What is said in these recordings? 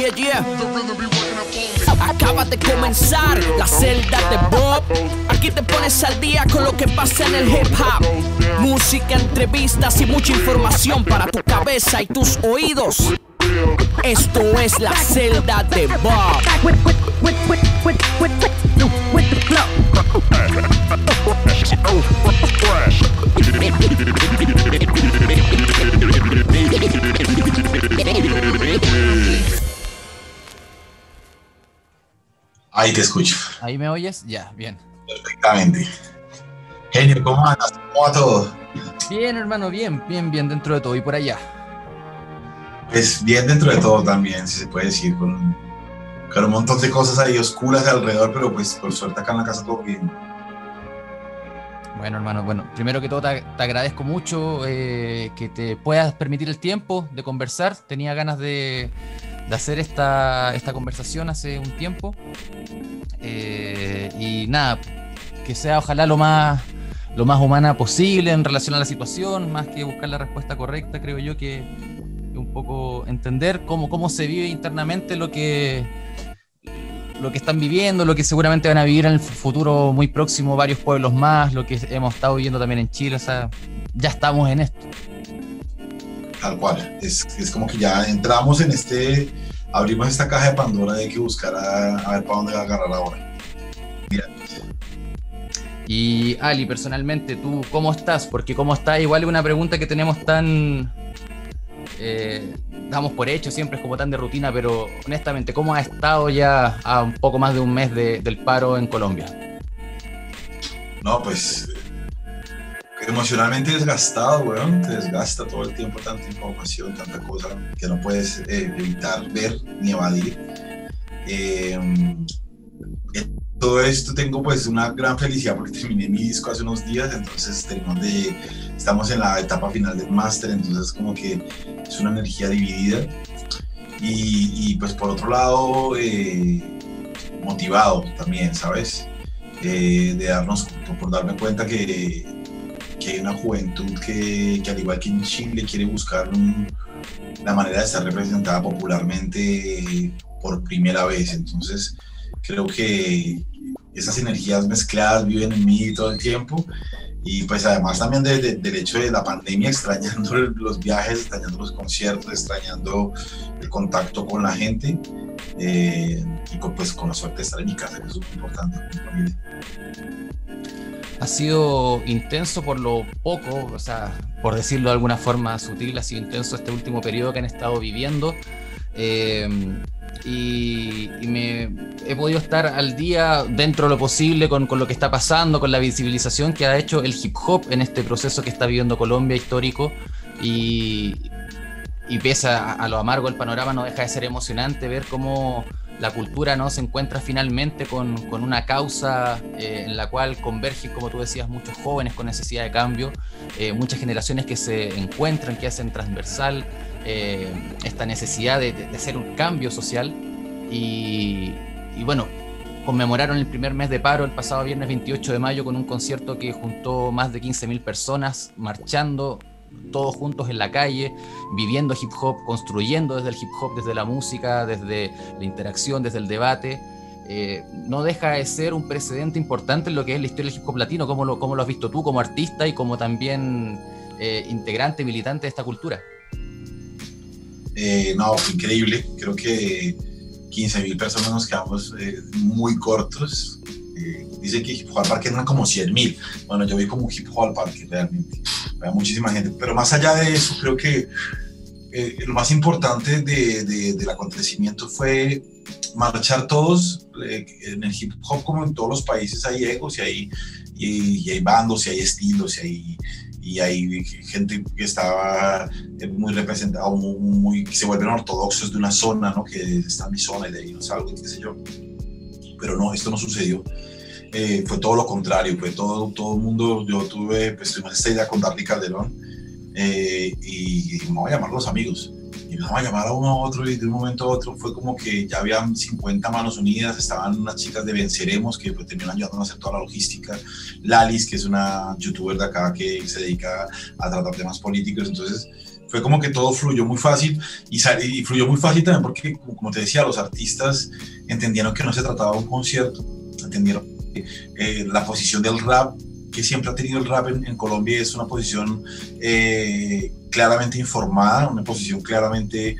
Yeah, yeah. Acaba de comenzar la celda de Bob. Aquí te pones al día con lo que pasa en el hip hop. Música, entrevistas y mucha información para tu cabeza y tus oídos. Esto es la celda de Bob. Ahí te escucho. ¿Ahí me oyes? Ya, bien. Perfectamente. Genio, ¿cómo andas? ¿Cómo va todo? Bien, hermano, bien dentro de todo. ¿Y por allá? Pues bien dentro de todo también, si se puede decir, con un montón de cosas ahí oscuras alrededor, pero pues por suerte acá en la casa todo bien. Bueno, hermano, primero que todo te agradezco mucho que te puedas permitir el tiempo de conversar. Tenía ganas de hacer esta conversación hace un tiempo. Y nada, que sea ojalá lo más humana posible en relación a la situación, más que buscar la respuesta correcta, creo yo que un poco entender cómo se vive internamente lo que están viviendo, lo que seguramente van a vivir en el futuro muy próximo varios pueblos más, lo que hemos estado viviendo también en Chile. O sea, ya estamos en esto. Tal cual, es como que ya entramos en abrimos esta caja de Pandora de que buscar a ver para dónde va a agarrar ahora. Mira. Y Ali, personalmente, ¿tú cómo estás? Porque cómo estás igual es una pregunta que tenemos tan... damos por hecho, siempre es como tan de rutina, pero honestamente, ¿cómo has estado ya a un poco más de un mes del paro en Colombia? No, pues emocionalmente desgastado, weón, te desgasta todo el tiempo, tanta información, tanta cosa que no puedes evitar ver ni evadir. Todo esto tengo pues una gran felicidad porque terminé mi disco hace unos días, entonces estamos en la etapa final del máster, entonces como que es una energía dividida y pues por otro lado motivado también, ¿sabes? Por darme cuenta que hay una juventud que al igual que en Chile quiere buscar la manera de estar representada popularmente por primera vez, entonces creo que esas energías mezcladas viven en mí todo el tiempo y pues además también del hecho de la pandemia, extrañando los viajes, extrañando los conciertos, extrañando el contacto con la gente y pues con la suerte de estar en mi casa, que es súper importante con mi familia. Ha sido intenso por lo poco, o sea, por decirlo de alguna forma sutil, ha sido intenso este último periodo que han estado viviendo. Y he podido estar al día dentro de lo posible con lo que está pasando, con la visibilización que ha hecho el hip hop en este proceso que está viviendo Colombia histórico y pese a lo amargo del panorama, no deja de ser emocionante ver cómo la cultura, ¿no?, se encuentra finalmente con una causa en la cual convergen, como tú decías, muchos jóvenes con necesidad de cambio, muchas generaciones que se encuentran, que hacen transversal esta necesidad de hacer un cambio social y bueno, conmemoraron el primer mes de paro el pasado viernes 28 de mayo con un concierto que juntó más de 15.000 personas marchando todos juntos en la calle, viviendo hip hop, construyendo desde el hip hop, desde la música, desde la interacción, desde el debate. No deja de ser un precedente importante en lo que es la historia del hip hop latino. ¿Cómo lo has visto tú como artista y como también integrante, militante de esta cultura? No, fue increíble. Creo que 15.000 personas nos quedamos muy cortos. Dicen que Hip Hop al Parque eran como 100.000. Bueno, yo vi como un Hip Hop al Parque realmente. Había muchísima gente. Pero más allá de eso, creo que lo más importante del acontecimiento fue marchar todos. En el hip hop, como en todos los países, hay egos y hay bandos y hay estilos y hay gente que estaba muy representada, que se vuelven ortodoxos de una zona, ¿no? Que está en mi zona y de ahí no salgo, qué sé yo. Pero no, esto no sucedió. Fue todo lo contrario, fue todo el mundo. Yo tuve esta idea con Darly Calderón y me voy a llamar a los amigos. Y me vamos a llamar a uno a otro y de un momento a otro fue como que ya habían 50 manos unidas, estaban unas chicas de Venceremos que pues, terminaron ayudando a hacer toda la logística, Lalis, que es una youtuber de acá que se dedica a tratar temas políticos, entonces fue como que todo fluyó muy fácil y fluyó muy fácil también porque, como te decía, los artistas entendieron que no se trataba de un concierto, entendieron que la posición del rap que siempre ha tenido el rap en Colombia es una posición claramente informada, una posición claramente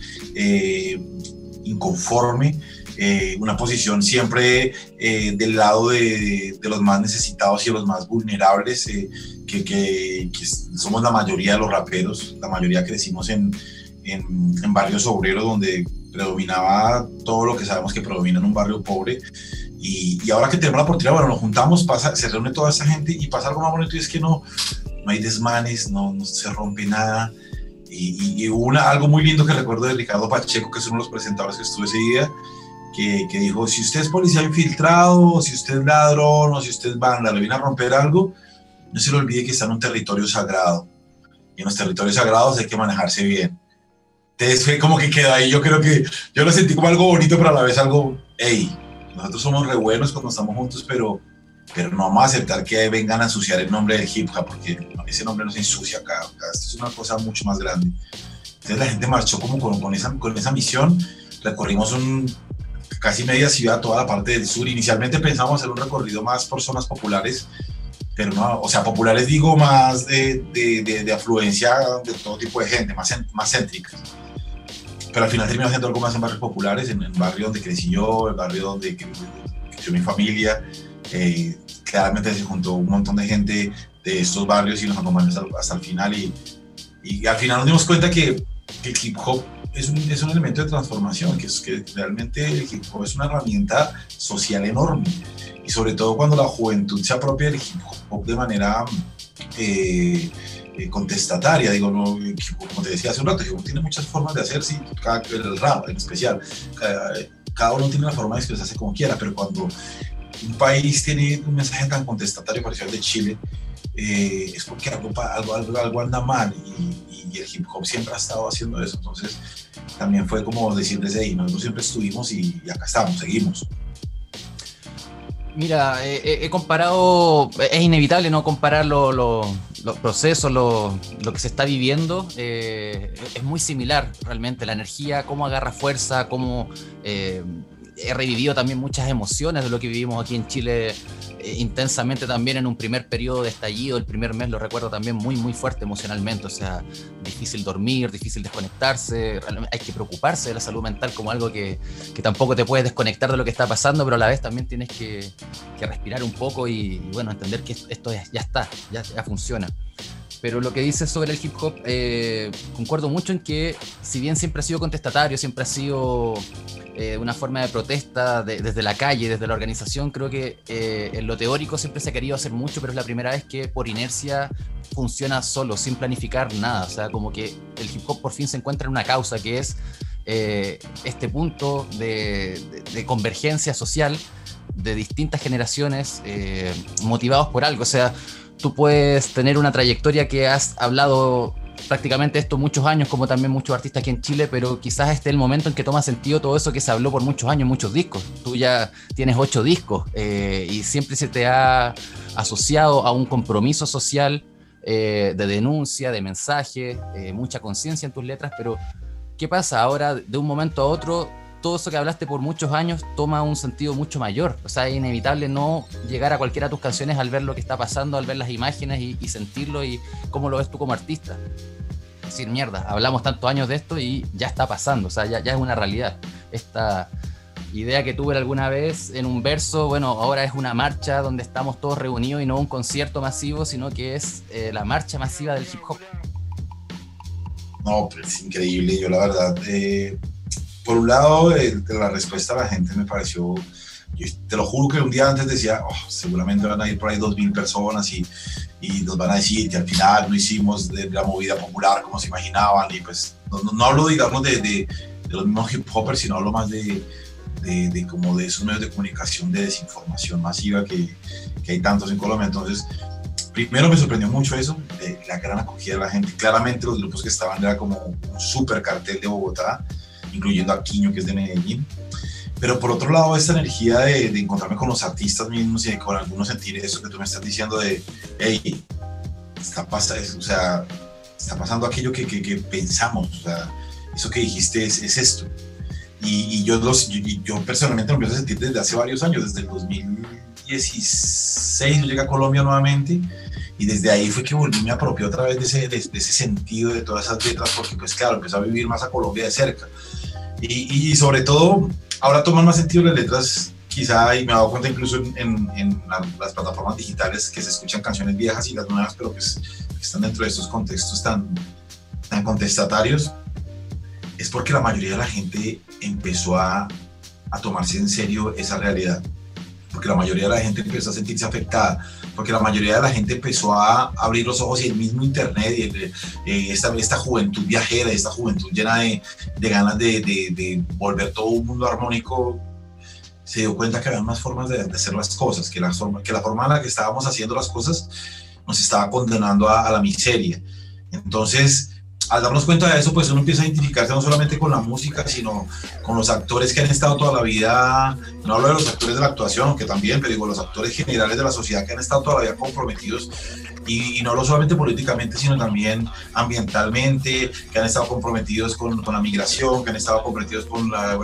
inconforme, una posición siempre del lado de los más necesitados y de los más vulnerables, que somos la mayoría de los raperos, la mayoría crecimos en barrios obreros donde predominaba todo lo que sabemos que predomina en un barrio pobre. Y ahora que tenemos la oportunidad, bueno, nos juntamos, se reúne toda esa gente y pasa algo más bonito, y es que no hay desmanes, no se rompe nada. Y hubo algo muy lindo que recuerdo de Ricardo Pacheco, que es uno de los presentadores que estuvo ese día, que dijo: si usted es policía infiltrado, si usted es ladrón, o si usted es vándalo, viene a romper algo, no se le olvide que está en un territorio sagrado. Y en los territorios sagrados hay que manejarse bien. Entonces fue como que quedó ahí. Yo creo que yo lo sentí como algo bonito, pero a la vez algo, hey, nosotros somos re buenos cuando estamos juntos, pero no vamos a aceptar que vengan a ensuciar el nombre del hip hop, porque ese nombre no se ensucia acá. Esto es una cosa mucho más grande. Entonces la gente marchó como con esa misión. Recorrimos casi media ciudad, toda la parte del sur. Inicialmente pensábamos hacer un recorrido más por zonas populares, pero no, o sea, populares digo más de afluencia de todo tipo de gente, más céntricas. Pero al final terminó haciendo algo más en barrios populares, en el barrio donde crecí yo, el barrio donde creció mi familia. Claramente se juntó un montón de gente de estos barrios y nos acompañó hasta el final. Y al final nos dimos cuenta que el hip hop es un elemento de transformación, que realmente el hip hop es una herramienta social enorme. Y sobre todo cuando la juventud se apropia del hip hop de manera contestataria. Digo, no, como te decía hace un rato, el hip hop tiene muchas formas de hacer, sí, el rap en especial. Cada uno tiene la forma de expresarse como quiera, pero cuando un país tiene un mensaje tan contestatario, parecido al de Chile, es porque algo anda mal, y el hip hop siempre ha estado haciendo eso. Entonces también fue como decir desde ahí, nosotros siempre estuvimos y acá estamos, seguimos. Mira, he comparado, es inevitable no comparar los procesos, lo que se está viviendo. Es muy similar realmente, la energía, cómo agarra fuerza, cómo he revivido también muchas emociones de lo que vivimos aquí en Chile intensamente también en un primer periodo de estallido. El primer mes lo recuerdo también muy, muy fuerte emocionalmente, o sea, difícil dormir, difícil desconectarse. Hay que preocuparse de la salud mental como algo que tampoco te puedes desconectar de lo que está pasando, pero a la vez también tienes que respirar un poco y bueno, entender que esto ya está, ya funciona. Pero lo que dices sobre el hip hop, concuerdo mucho en que si bien siempre ha sido contestatario, siempre ha sido una forma de protesta desde la calle, desde la organización, creo que en lo teórico siempre se ha querido hacer mucho, pero es la primera vez que por inercia funciona solo, sin planificar nada. O sea, como que el hip hop por fin se encuentra en una causa que es este punto de convergencia social de distintas generaciones motivados por algo. O sea, tú puedes tener una trayectoria que has hablado prácticamente esto muchos años, como también muchos artistas aquí en Chile, pero quizás este es el momento en que toma sentido todo eso que se habló por muchos años, muchos discos. Tú ya tienes 8 discos y siempre se te ha asociado a un compromiso social de denuncia, de mensaje, mucha conciencia en tus letras, pero ¿qué pasa? Ahora, de un momento a otro, todo eso que hablaste por muchos años toma un sentido mucho mayor. O sea, es inevitable no llegar a cualquiera de tus canciones al ver lo que está pasando, al ver las imágenes y sentirlo, y cómo lo ves tú como artista. Es decir, mierda, hablamos tantos años de esto y ya está pasando, o sea, ya es una realidad. Esta idea que tuve alguna vez en un verso, bueno, ahora es una marcha donde estamos todos reunidos y no un concierto masivo, sino que es la marcha masiva del hip hop. No, pero es increíble. Yo la verdad, por un lado, la respuesta a la gente me pareció, yo te lo juro que un día antes decía, seguramente van a ir por ahí 2.000 personas y nos van a decir que al final no hicimos de la movida popular como se imaginaban. Y pues no hablo, digamos, de los mismos hip hoppers, sino hablo más de como de esos medios de comunicación de desinformación masiva que hay tantos en Colombia. Entonces, primero me sorprendió mucho eso, la gran acogida de la gente. Claramente los grupos que estaban era como un super cartel de Bogotá, incluyendo a Quiño, que es de Medellín. Pero por otro lado, esta energía de encontrarme con los artistas mismos y con algunos sentir eso que tú me estás diciendo de, hey, está pasando, o sea, está pasando aquello que pensamos, o sea, eso que dijiste es esto. Y yo personalmente lo empiezo a sentir desde hace varios años, desde el 2016 yo llegué a Colombia nuevamente, y desde ahí fue que volví, me apropié otra vez de ese sentido, de todas esas letras, porque pues claro, empecé a vivir más a Colombia de cerca. Y sobre todo, ahora toman más sentido las letras, quizá, y me he dado cuenta incluso en las plataformas digitales, que se escuchan canciones viejas y las nuevas, pero pues están dentro de estos contextos tan contestatarios, es porque la mayoría de la gente empezó a tomarse en serio esa realidad, porque la mayoría de la gente empezó a sentirse afectada, porque la mayoría de la gente empezó a abrir los ojos, y el mismo internet, y esta juventud viajera, esta juventud llena de ganas de volver todo un mundo armónico, se dio cuenta que había más formas de hacer las cosas, que la forma en la que estábamos haciendo las cosas nos estaba condenando a la miseria. Entonces, al darnos cuenta de eso, pues uno empieza a identificarse no solamente con la música, sino con los actores que han estado toda la vida. No hablo de los actores de la actuación, que también, pero digo, los actores generales de la sociedad que han estado toda la vida comprometidos, y no solamente políticamente, sino también ambientalmente, que han estado comprometidos con la migración, que han estado comprometidos con la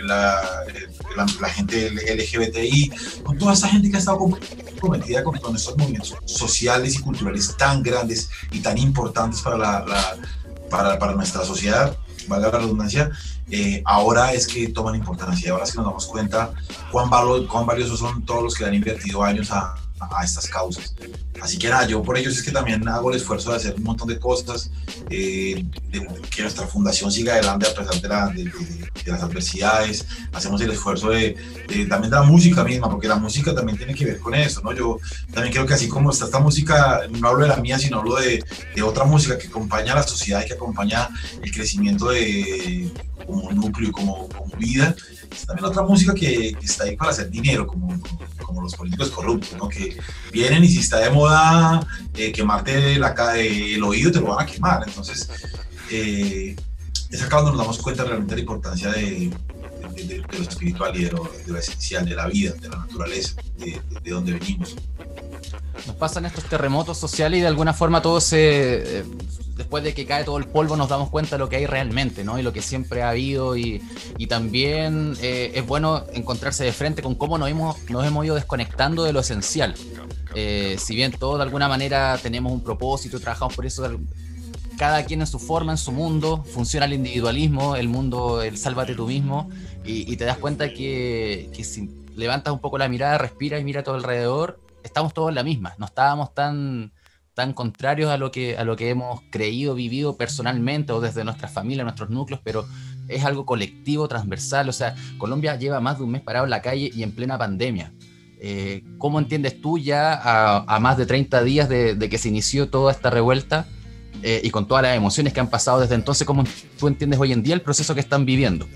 gente LGBTI, con toda esta gente que ha estado comprometida con estos movimientos sociales y culturales tan grandes y tan importantes para nuestra sociedad, valga la redundancia. Ahora es que toman importancia, ahora es que nos damos cuenta cuán valiosos son todos los que han invertido años a estas causas. Así que nada, yo por ello es que también hago el esfuerzo de hacer un montón de cosas, que nuestra fundación siga adelante a pesar de las adversidades. Hacemos el esfuerzo también de la música misma, porque la música también tiene que ver con eso, ¿no? Yo también creo que así como está esta música, no hablo de la mía, sino hablo de otra música que acompaña a la sociedad y que acompaña el crecimiento como núcleo y como vida. También otra música que está ahí para hacer dinero, como los políticos corruptos, ¿no? Que vienen, y si está de moda quemarte el oído, te lo van a quemar. Entonces, es acá donde nos damos cuenta realmente de la importancia de lo espiritual y de lo esencial, de la vida, de la naturaleza, de donde venimos. Nos pasan estos terremotos sociales y de alguna forma todo después de que cae todo el polvo nos damos cuenta de lo que hay realmente, ¿no? Y lo que siempre ha habido, y también es bueno encontrarse de frente con cómo nos hemos ido desconectando de lo esencial. Si bien todos de alguna manera tenemos un propósito, trabajamos por eso, cada quien en su forma, en su mundo, funciona el individualismo, el mundo, el sálvate tú mismo, y te das cuenta que si levantas un poco la mirada, respiras y mira a todo alrededor, estamos todos en la misma, no estábamos tan contrarios a lo que hemos creído, vivido personalmente o desde nuestra familia, nuestros núcleos, pero es algo colectivo, transversal. O sea, Colombia lleva más de un mes parado en la calle y en plena pandemia. ¿Cómo entiendes tú ya a más de 30 días de que se inició toda esta revuelta y con todas las emociones que han pasado desde entonces, cómo tú entiendes hoy en día el proceso que están viviendo?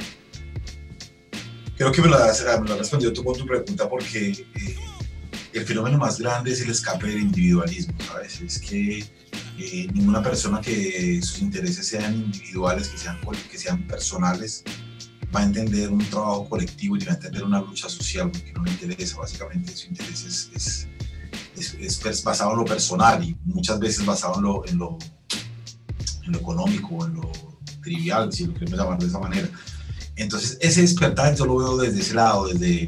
Creo que me lo has respondido tú con tu pregunta, porque el fenómeno más grande es el escape del individualismo, ¿sabes? Es que ninguna persona que sus intereses sean individuales, que sean personales, va a entender un trabajo colectivo y va a entender una lucha social, porque no le interesa. Básicamente su interés es basado en lo personal, y muchas veces basado en lo económico, en lo trivial, si lo queremos llamar de esa manera. Entonces, ese despertar yo lo veo desde ese lado, desde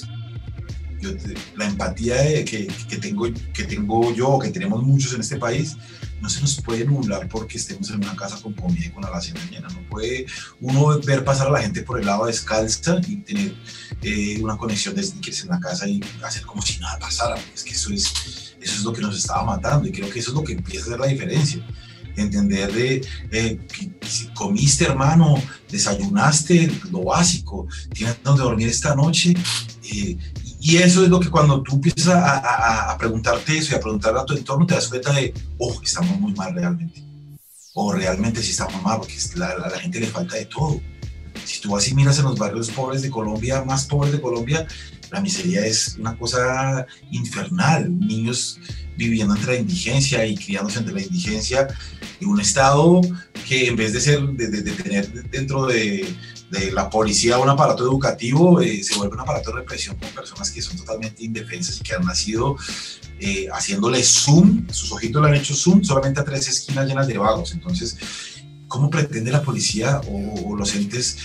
la empatía que tengo yo, que tenemos muchos en este país. No se nos puede nublar porque estemos en una casa con comida y con alacena llena. No puede uno ver pasar a la gente por el lado descalza y tener una conexión de sneakers en la casa y hacer como si nada pasara. Es que eso es lo que nos estaba matando, y creo que eso es lo que empieza a hacer la diferencia. Entender que si comiste, hermano, desayunaste, lo básico, tienes donde dormir esta noche, y eso es lo que cuando tú empiezas a preguntarte eso y a preguntarle a tu entorno, te das cuenta de, estamos muy mal realmente, o realmente sí estamos mal, porque a la gente le falta de todo. Si tú vas y miras en los barrios pobres de Colombia, más pobres de Colombia, la miseria es una cosa infernal, niños viviendo entre la indigencia y criándose entre la indigencia, y un Estado que en vez de tener dentro de la policía un aparato educativo, se vuelve un aparato de represión con personas que son totalmente indefensas y que han nacido haciéndole zoom, sus ojitos le han hecho zoom solamente a 3 esquinas llenas de vagos. Entonces, ¿cómo pretende la policía o los entes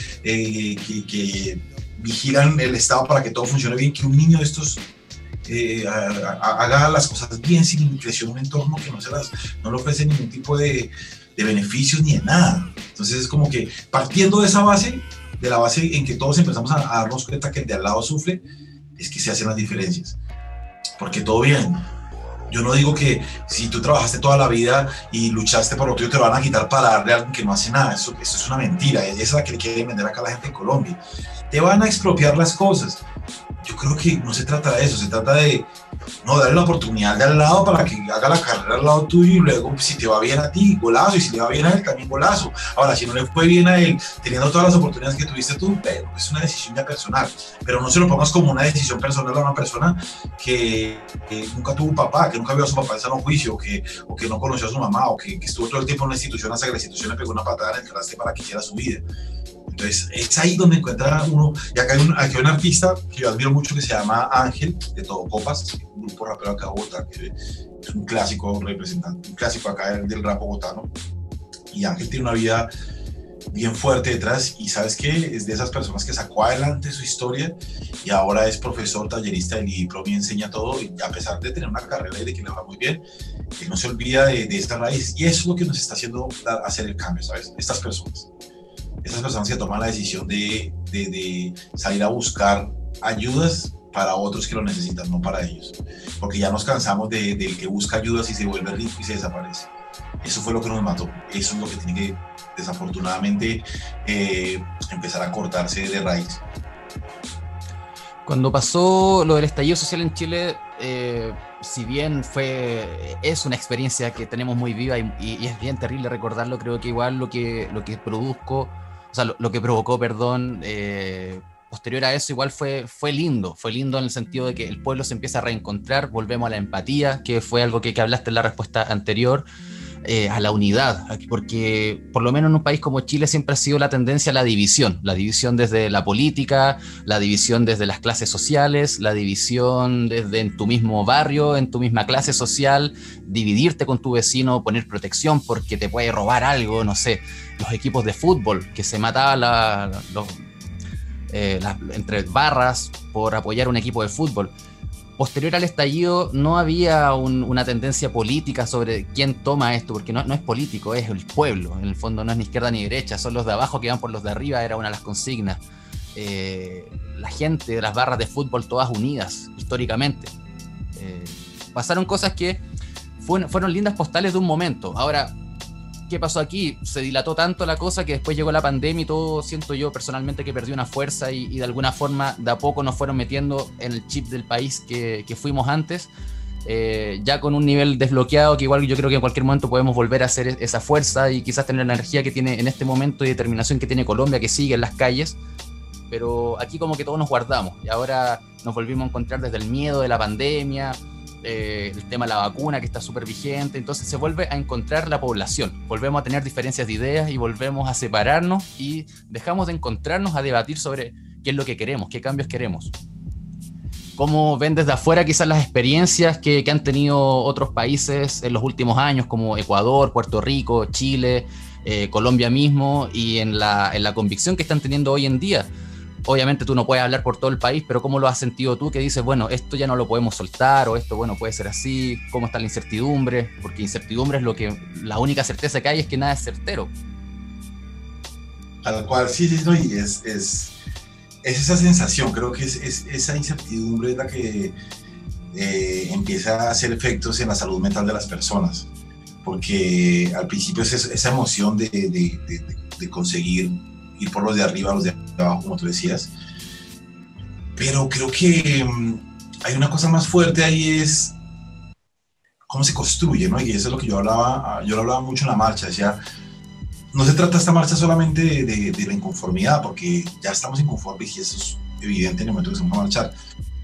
que vigilan el Estado para que todo funcione bien, que un niño de estos haga las cosas bien sin crecer en un entorno que no le ofrece ningún tipo de beneficios ni de nada? Entonces es como que partiendo de la base en que todos empezamos a darnos cuenta que el de al lado sufre, es que se hacen las diferencias. Porque todo bien. Yo no digo que si tú trabajaste toda la vida y luchaste por lo tuyo te lo van a quitar para darle a alguien que no hace nada. Eso es una mentira. Esa es la que le quieren vender acá a la gente en Colombia. Te van a expropiar las cosas. Yo creo que no se trata de eso, se trata de darle la oportunidad de al lado para que haga la carrera al lado tuyo, y luego si te va bien a ti, golazo, y si le va bien a él, también golazo. Ahora, si no le fue bien a él, teniendo todas las oportunidades que tuviste tú, pero es una decisión ya personal, pero no se lo pongas como una decisión personal a una persona que nunca tuvo un papá, que nunca vio a su papá en sano juicio, o que no conoció a su mamá, o que estuvo todo el tiempo en una institución hasta que la institución le pegó una patada en el traste para que hiciera su vida. Entonces es ahí donde encuentra uno, y acá hay un artista que yo admiro mucho que se llama Ángel, de Todo Copas, un grupo rapero acá de Bogotá, que es un clásico representante, un clásico acá del rap bogotano, y Ángel tiene una vida bien fuerte detrás, y ¿sabes qué? Es de esas personas que sacó adelante su historia, y ahora es profesor, tallerista del IDIPROM y enseña todo, y a pesar de tener una carrera y de que le va muy bien, él no se olvida de esta raíz, y eso es lo que nos está haciendo hacer el cambio, ¿sabes? Estas personas que toman la decisión de salir a buscar ayudas para otros que lo necesitan, no para ellos, porque ya nos cansamos del que busca ayudas y se vuelve rico y se desaparece. Eso fue lo que nos mató, eso es lo que tiene que desafortunadamente empezar a cortarse de raíz. Cuando pasó lo del estallido social en Chile, si bien es una experiencia que tenemos muy viva y es bien terrible recordarlo, creo que igual lo que provocó, posterior a eso igual fue lindo en el sentido de que el pueblo se empieza a reencontrar, volvemos a la empatía, que fue algo que hablaste en la respuesta anterior, a la unidad, porque por lo menos en un país como Chile siempre ha sido la tendencia a la división desde la política, la división desde las clases sociales, la división desde en tu mismo barrio, en tu misma clase social, dividirte con tu vecino, poner protección porque te puede robar algo, no sé, los equipos de fútbol que se mataban entre barras por apoyar un equipo de fútbol. Posterior al estallido no había una tendencia política sobre quién toma esto, porque no es político, es el pueblo, en el fondo no es ni izquierda ni derecha, son los de abajo que van por los de arriba, era una de las consignas. La gente de las barras de fútbol todas unidas, históricamente. Pasaron cosas que fueron lindas postales de un momento. Ahora, ¿qué pasó aquí? Se dilató tanto la cosa que después llegó la pandemia y todo, siento yo personalmente que perdió una fuerza y de alguna forma de a poco nos fueron metiendo en el chip del país que fuimos antes, ya con un nivel desbloqueado que igual yo creo que en cualquier momento podemos volver a hacer esa fuerza y quizás tener la energía que tiene en este momento y determinación que tiene Colombia, que sigue en las calles, pero aquí como que todos nos guardamos y ahora nos volvimos a encontrar desde el miedo de la pandemia, el tema de la vacuna que está súper vigente, entonces se vuelve a encontrar la población, volvemos a tener diferencias de ideas y volvemos a separarnos y dejamos de encontrarnos a debatir sobre qué es lo que queremos, qué cambios queremos. ¿Cómo ven desde afuera quizás las experiencias que han tenido otros países en los últimos años como Ecuador, Puerto Rico, Chile, Colombia mismo y en la convicción que están teniendo hoy en día? Obviamente tú no puedes hablar por todo el país, pero ¿cómo lo has sentido tú que dices, bueno, esto ya no lo podemos soltar o esto, bueno, puede ser así? ¿Cómo está la incertidumbre? Porque incertidumbre es la única certeza que hay es que nada es certero. Tal cual, sí, no, y es esa sensación, creo que es esa incertidumbre la que empieza a hacer efectos en la salud mental de las personas, porque al principio es esa emoción de conseguir ir por los de arriba, los de abajo, como tú decías, pero creo que hay una cosa más fuerte ahí, es cómo se construye, ¿no? Y eso es lo que yo lo hablaba mucho en la marcha, decía, no se trata esta marcha solamente de la inconformidad, porque ya estamos inconformes y eso es evidente en el momento que se vamos a marchar,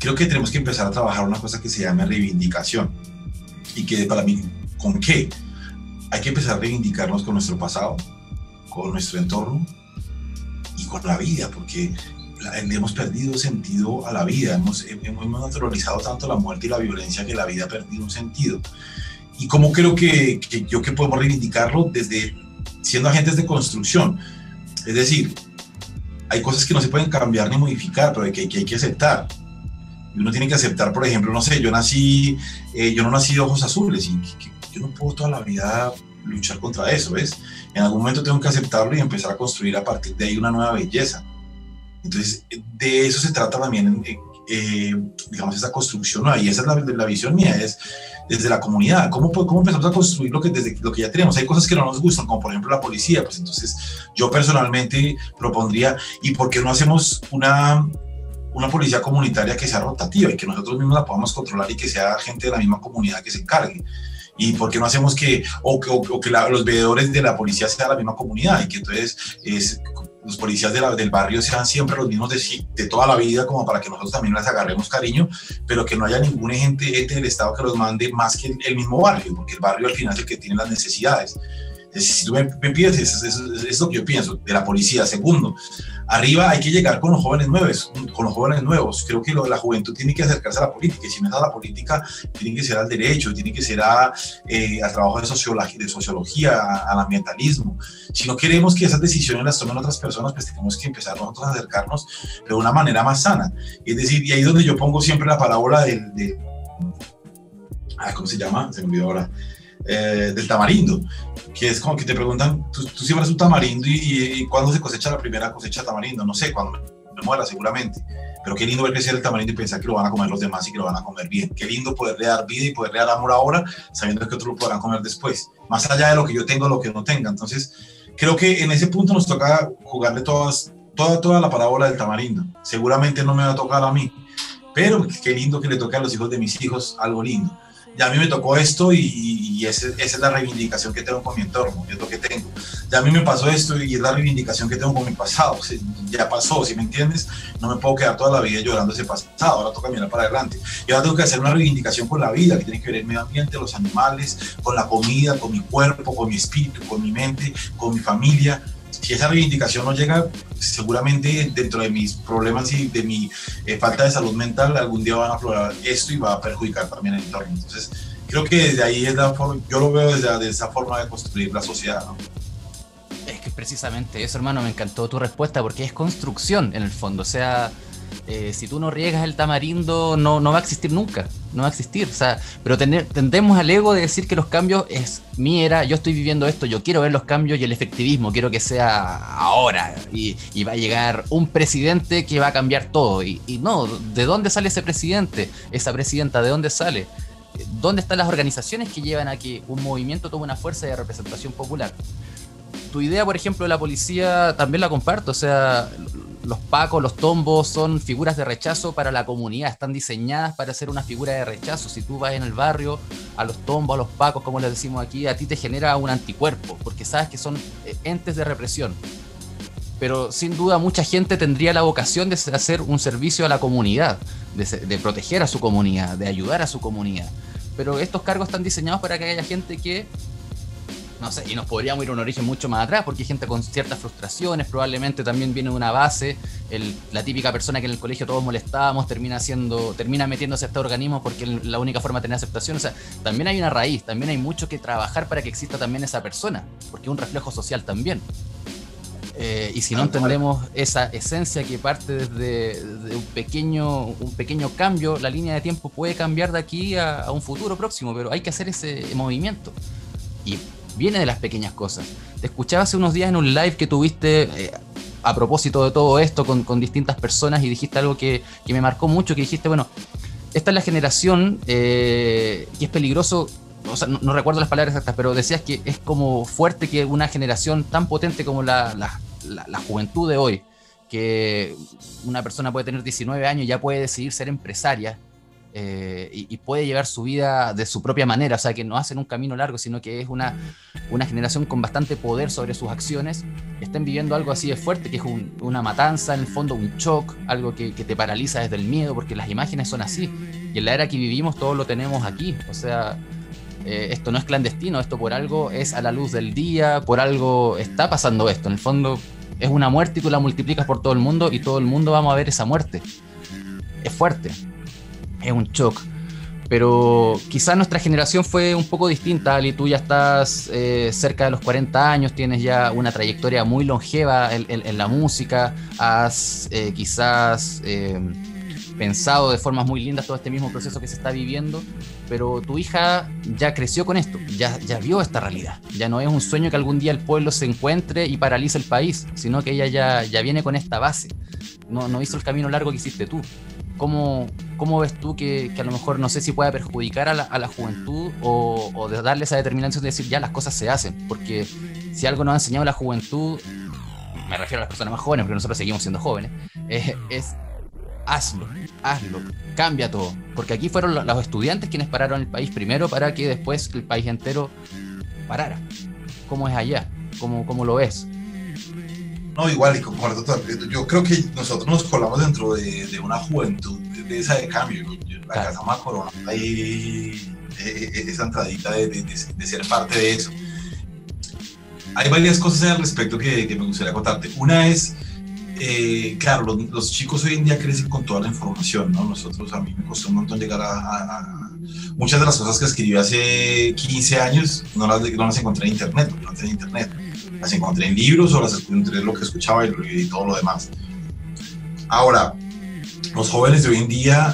creo que tenemos que empezar a trabajar una cosa que se llama reivindicación. Y que para mí, ¿con qué? Hay que empezar a reivindicarnos con nuestro pasado, con nuestro entorno y con la vida, porque le hemos perdido sentido a la vida, hemos naturalizado tanto la muerte y la violencia que la vida ha perdido un sentido. Y cómo creo que podemos reivindicarlo desde siendo agentes de construcción. Es decir, hay cosas que no se pueden cambiar ni modificar, pero que hay que aceptar. Y uno tiene que aceptar, por ejemplo, no sé, yo no nací de ojos azules y yo no puedo toda la vida luchar contra eso, ¿ves? En algún momento tengo que aceptarlo y empezar a construir a partir de ahí una nueva belleza. Entonces, de eso se trata también, digamos, esa construcción nueva, y esa es la visión mía, es desde la comunidad, ¿cómo empezamos a construir desde lo que ya tenemos? Hay cosas que no nos gustan, como por ejemplo la policía, pues entonces yo personalmente propondría, ¿y por qué no hacemos una policía comunitaria que sea rotativa y que nosotros mismos la podamos controlar y que sea gente de la misma comunidad que se encargue? ¿Y por qué no hacemos que los veedores de la policía sean la misma comunidad y que entonces los policías del barrio sean siempre los mismos de toda la vida, como para que nosotros también les agarremos cariño, pero que no haya ningún ente del Estado que los mande más que el mismo barrio, porque el barrio al final es el que tiene las necesidades? Si tú me pides, es lo que yo pienso de la policía. Segundo, arriba hay que llegar con los jóvenes nuevos. Creo que la juventud tiene que acercarse a la política, y si no es a la política, tiene que ser al derecho, tiene que ser al trabajo de sociología, al ambientalismo. Si no queremos que esas decisiones las tomen otras personas, pues tenemos que empezar nosotros a acercarnos de una manera más sana. Es decir, y ahí es donde yo pongo siempre la parábola ¿cómo se llama? Se me olvidó ahora. Del tamarindo, que es como que te preguntan, tú siembras un tamarindo y ¿cuándo se cosecha la primera cosecha de tamarindo? No sé, cuando me muera seguramente, pero qué lindo ver crecer el tamarindo y pensar que lo van a comer los demás y que lo van a comer bien. Qué lindo poderle dar vida y poderle dar amor ahora, sabiendo que otros lo podrán comer después, más allá de lo que yo tengo o lo que no tenga. Entonces creo que en ese punto nos toca jugarle toda la parábola del tamarindo. Seguramente no me va a tocar a mí, pero qué lindo que le toque a los hijos de mis hijos algo lindo. Ya a mí me tocó esto y esa es la reivindicación que tengo con mi entorno, es lo que tengo. Ya a mí me pasó esto y es la reivindicación que tengo con mi pasado. O sea, ya pasó, ¿sí me entiendes? No me puedo quedar toda la vida llorando ese pasado, ahora toca mirar para adelante. Y ahora tengo que hacer una reivindicación con la vida, que tiene que ver el medio ambiente, los animales, con la comida, con mi cuerpo, con mi espíritu, con mi mente, con mi familia. Si esa reivindicación no llega, seguramente dentro de mis problemas y de mi falta de salud mental, algún día van a aflorar esto y va a perjudicar también el entorno. Entonces, creo que desde ahí es la forma, yo lo veo desde esa forma de construir la sociedad, ¿no? Es que precisamente eso, hermano, me encantó tu respuesta, porque es construcción en el fondo. O sea, si tú no riegas el tamarindo, no va a existir nunca, no va a existir. O sea, pero tendemos al ego de decir que los cambios es mi era, yo estoy viviendo esto, yo quiero ver los cambios y el efectivismo, quiero que sea ahora y va a llegar un presidente que va a cambiar todo. Y no, ¿de dónde sale ese presidente? Esa presidenta, ¿de dónde sale? ¿Dónde están las organizaciones que llevan a que un movimiento tome una fuerza de representación popular? Tu idea, por ejemplo, de la policía también la comparto. O sea, los pacos, los tombos son figuras de rechazo para la comunidad, están diseñadas para ser una figura de rechazo. Si tú vas en el barrio, a los tombos, a los pacos, como les decimos aquí, a ti te genera un anticuerpo, porque sabes que son entes de represión. Pero sin duda mucha gente tendría la vocación de hacer un servicio a la comunidad, de proteger a su comunidad, de ayudar a su comunidad. Pero estos cargos están diseñados para que haya gente que, no sé, y nos podríamos ir a un origen mucho más atrás, porque hay gente con ciertas frustraciones, probablemente también viene de una base, la típica persona que en el colegio todos molestábamos, termina metiéndose a este organismo porque es la única forma de tener aceptación. O sea, también hay una raíz, también hay mucho que trabajar para que exista también esa persona, porque es un reflejo social también. Y si no entendemos esa esencia que parte desde un pequeño cambio, la línea de tiempo puede cambiar de aquí a un futuro próximo, pero hay que hacer ese movimiento. Y viene de las pequeñas cosas. Te escuchaba hace unos días en un live que tuviste a propósito de todo esto con distintas personas, y dijiste algo que me marcó mucho, que dijiste, bueno, esta es la generación que es peligroso. O sea, no recuerdo las palabras exactas, pero decías que es como fuerte que una generación tan potente como la juventud de hoy, que una persona puede tener 19 años y ya puede decidir ser empresaria, y puede llevar su vida de su propia manera, o sea, que no hacen un camino largo, sino que es una generación con bastante poder sobre sus acciones, estén viviendo algo así de fuerte, que es una matanza, en el fondo un shock, algo que te paraliza desde el miedo, porque las imágenes son así, y en la era que vivimos todos lo tenemos aquí, o sea, esto no es clandestino, esto por algo es a la luz del día, por algo está pasando esto, en el fondo es una muerte y tú la multiplicas por todo el mundo y todo el mundo vamos a ver esa muerte, es fuerte. Es un shock, pero quizás nuestra generación fue un poco distinta, Ali, tú ya estás cerca de los 40 años, tienes ya una trayectoria muy longeva en la música, has quizás pensado de formas muy lindas todo este mismo proceso que se está viviendo, pero tu hija ya creció con esto, ya vio esta realidad, ya no es un sueño que algún día el pueblo se encuentre y paralice el país, sino que ella ya viene con esta base, no hizo el camino largo que hiciste tú. ¿Cómo ves tú que a lo mejor no sé si pueda perjudicar a la juventud o de darle esa determinación de decir ya las cosas se hacen? Porque si algo nos ha enseñado la juventud, me refiero a las personas más jóvenes, porque nosotros seguimos siendo jóvenes, es hazlo, cambia todo. Porque aquí fueron los estudiantes quienes pararon el país primero para que después el país entero parara. ¿Cómo es allá? ¿Cómo lo ves? No, igual, y concuerdo totalmente. Yo creo que nosotros nos colamos dentro de una juventud de esa de cambio. La Casa Macorona, ahí esa entradita de ser parte de eso. Hay varias cosas al respecto que me gustaría contarte. Una es, claro, los chicos hoy en día crecen con toda la información, ¿no? A mí me costó un montón llegar a muchas de las cosas que escribí hace 15 años, no las encontré en internet, porque no tenía internet. Las encontré en libros o las encontré en lo que escuchaba y todo lo demás. Ahora, los jóvenes de hoy en día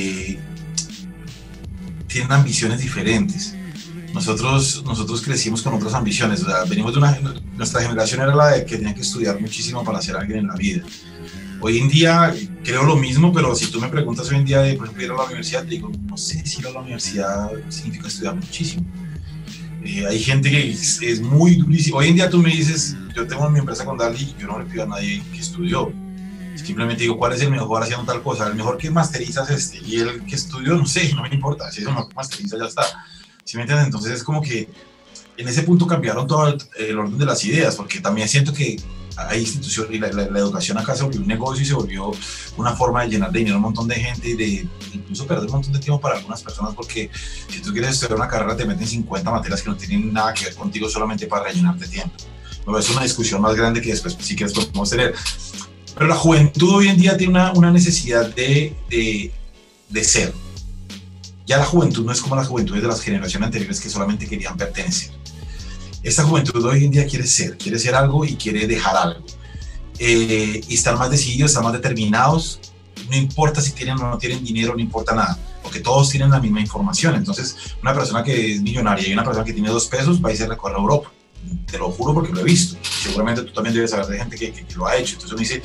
tienen ambiciones diferentes. Nosotros crecimos con otras ambiciones. O sea, venimos nuestra generación era la de que tenía que estudiar muchísimo para ser alguien en la vida. Hoy en día creo lo mismo, pero si tú me preguntas hoy en día de, por ejemplo, ir a la universidad, te digo, no sé si ir a la universidad significa estudiar muchísimo. Hay gente que es muy durísima. Hoy en día tú me dices, yo tengo mi empresa con Dali y yo no le pido a nadie que estudió. Simplemente digo, ¿cuál es el mejor haciendo tal cosa? El mejor que masteriza es este. Y el que estudió, no sé, no me importa. Si es el mejor que masteriza, ya está. ¿Sí me entiendes? Entonces es como que en ese punto cambiaron todo el orden de las ideas, porque también siento que hay instituciones y la educación acá se volvió un negocio y se volvió una forma de llenar de dinero a un montón de gente y de incluso perder un montón de tiempo para algunas personas, porque si tú quieres estudiar una carrera te meten 50 materias que no tienen nada que ver contigo solamente para rellenarte tiempo. Pero es una discusión más grande que después sí que podemos tener. Pero la juventud hoy en día tiene una necesidad de ser. Ya la juventud no es como las juventudes de las generaciones anteriores que solamente querían pertenecer. Esta juventud hoy en día quiere ser algo y quiere dejar algo. Y están más decididos, están más determinados. No importa si tienen o no tienen dinero, no importa nada, porque todos tienen la misma información. Entonces, una persona que es millonaria y una persona que tiene 2 pesos va a irse a recorrer Europa. Te lo juro porque lo he visto. Seguramente tú también debes saber de gente que lo ha hecho. Entonces uno dice,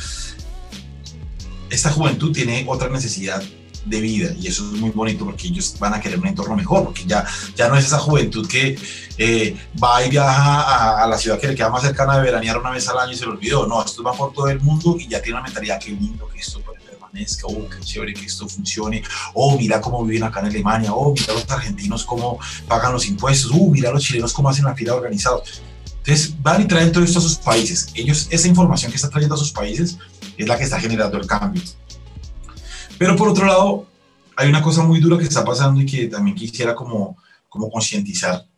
esta juventud tiene otra necesidad de vida y eso es muy bonito porque ellos van a querer un entorno mejor, porque ya no es esa juventud que va y viaja a la ciudad que le queda más cercana de veranear una vez al año y se lo olvidó. No, estos van por todo el mundo y ya tienen una mentalidad, qué lindo que esto permanezca, qué chévere que esto funcione, mira cómo viven acá en Alemania, mira los argentinos cómo pagan los impuestos, mira los chilenos cómo hacen la fila organizados. Entonces van y traen todo esto a sus países. Ellos, esa información que están trayendo a sus países es la que está generando el cambio. Pero por otro lado, hay una cosa muy dura que está pasando y que también quisiera como concientizar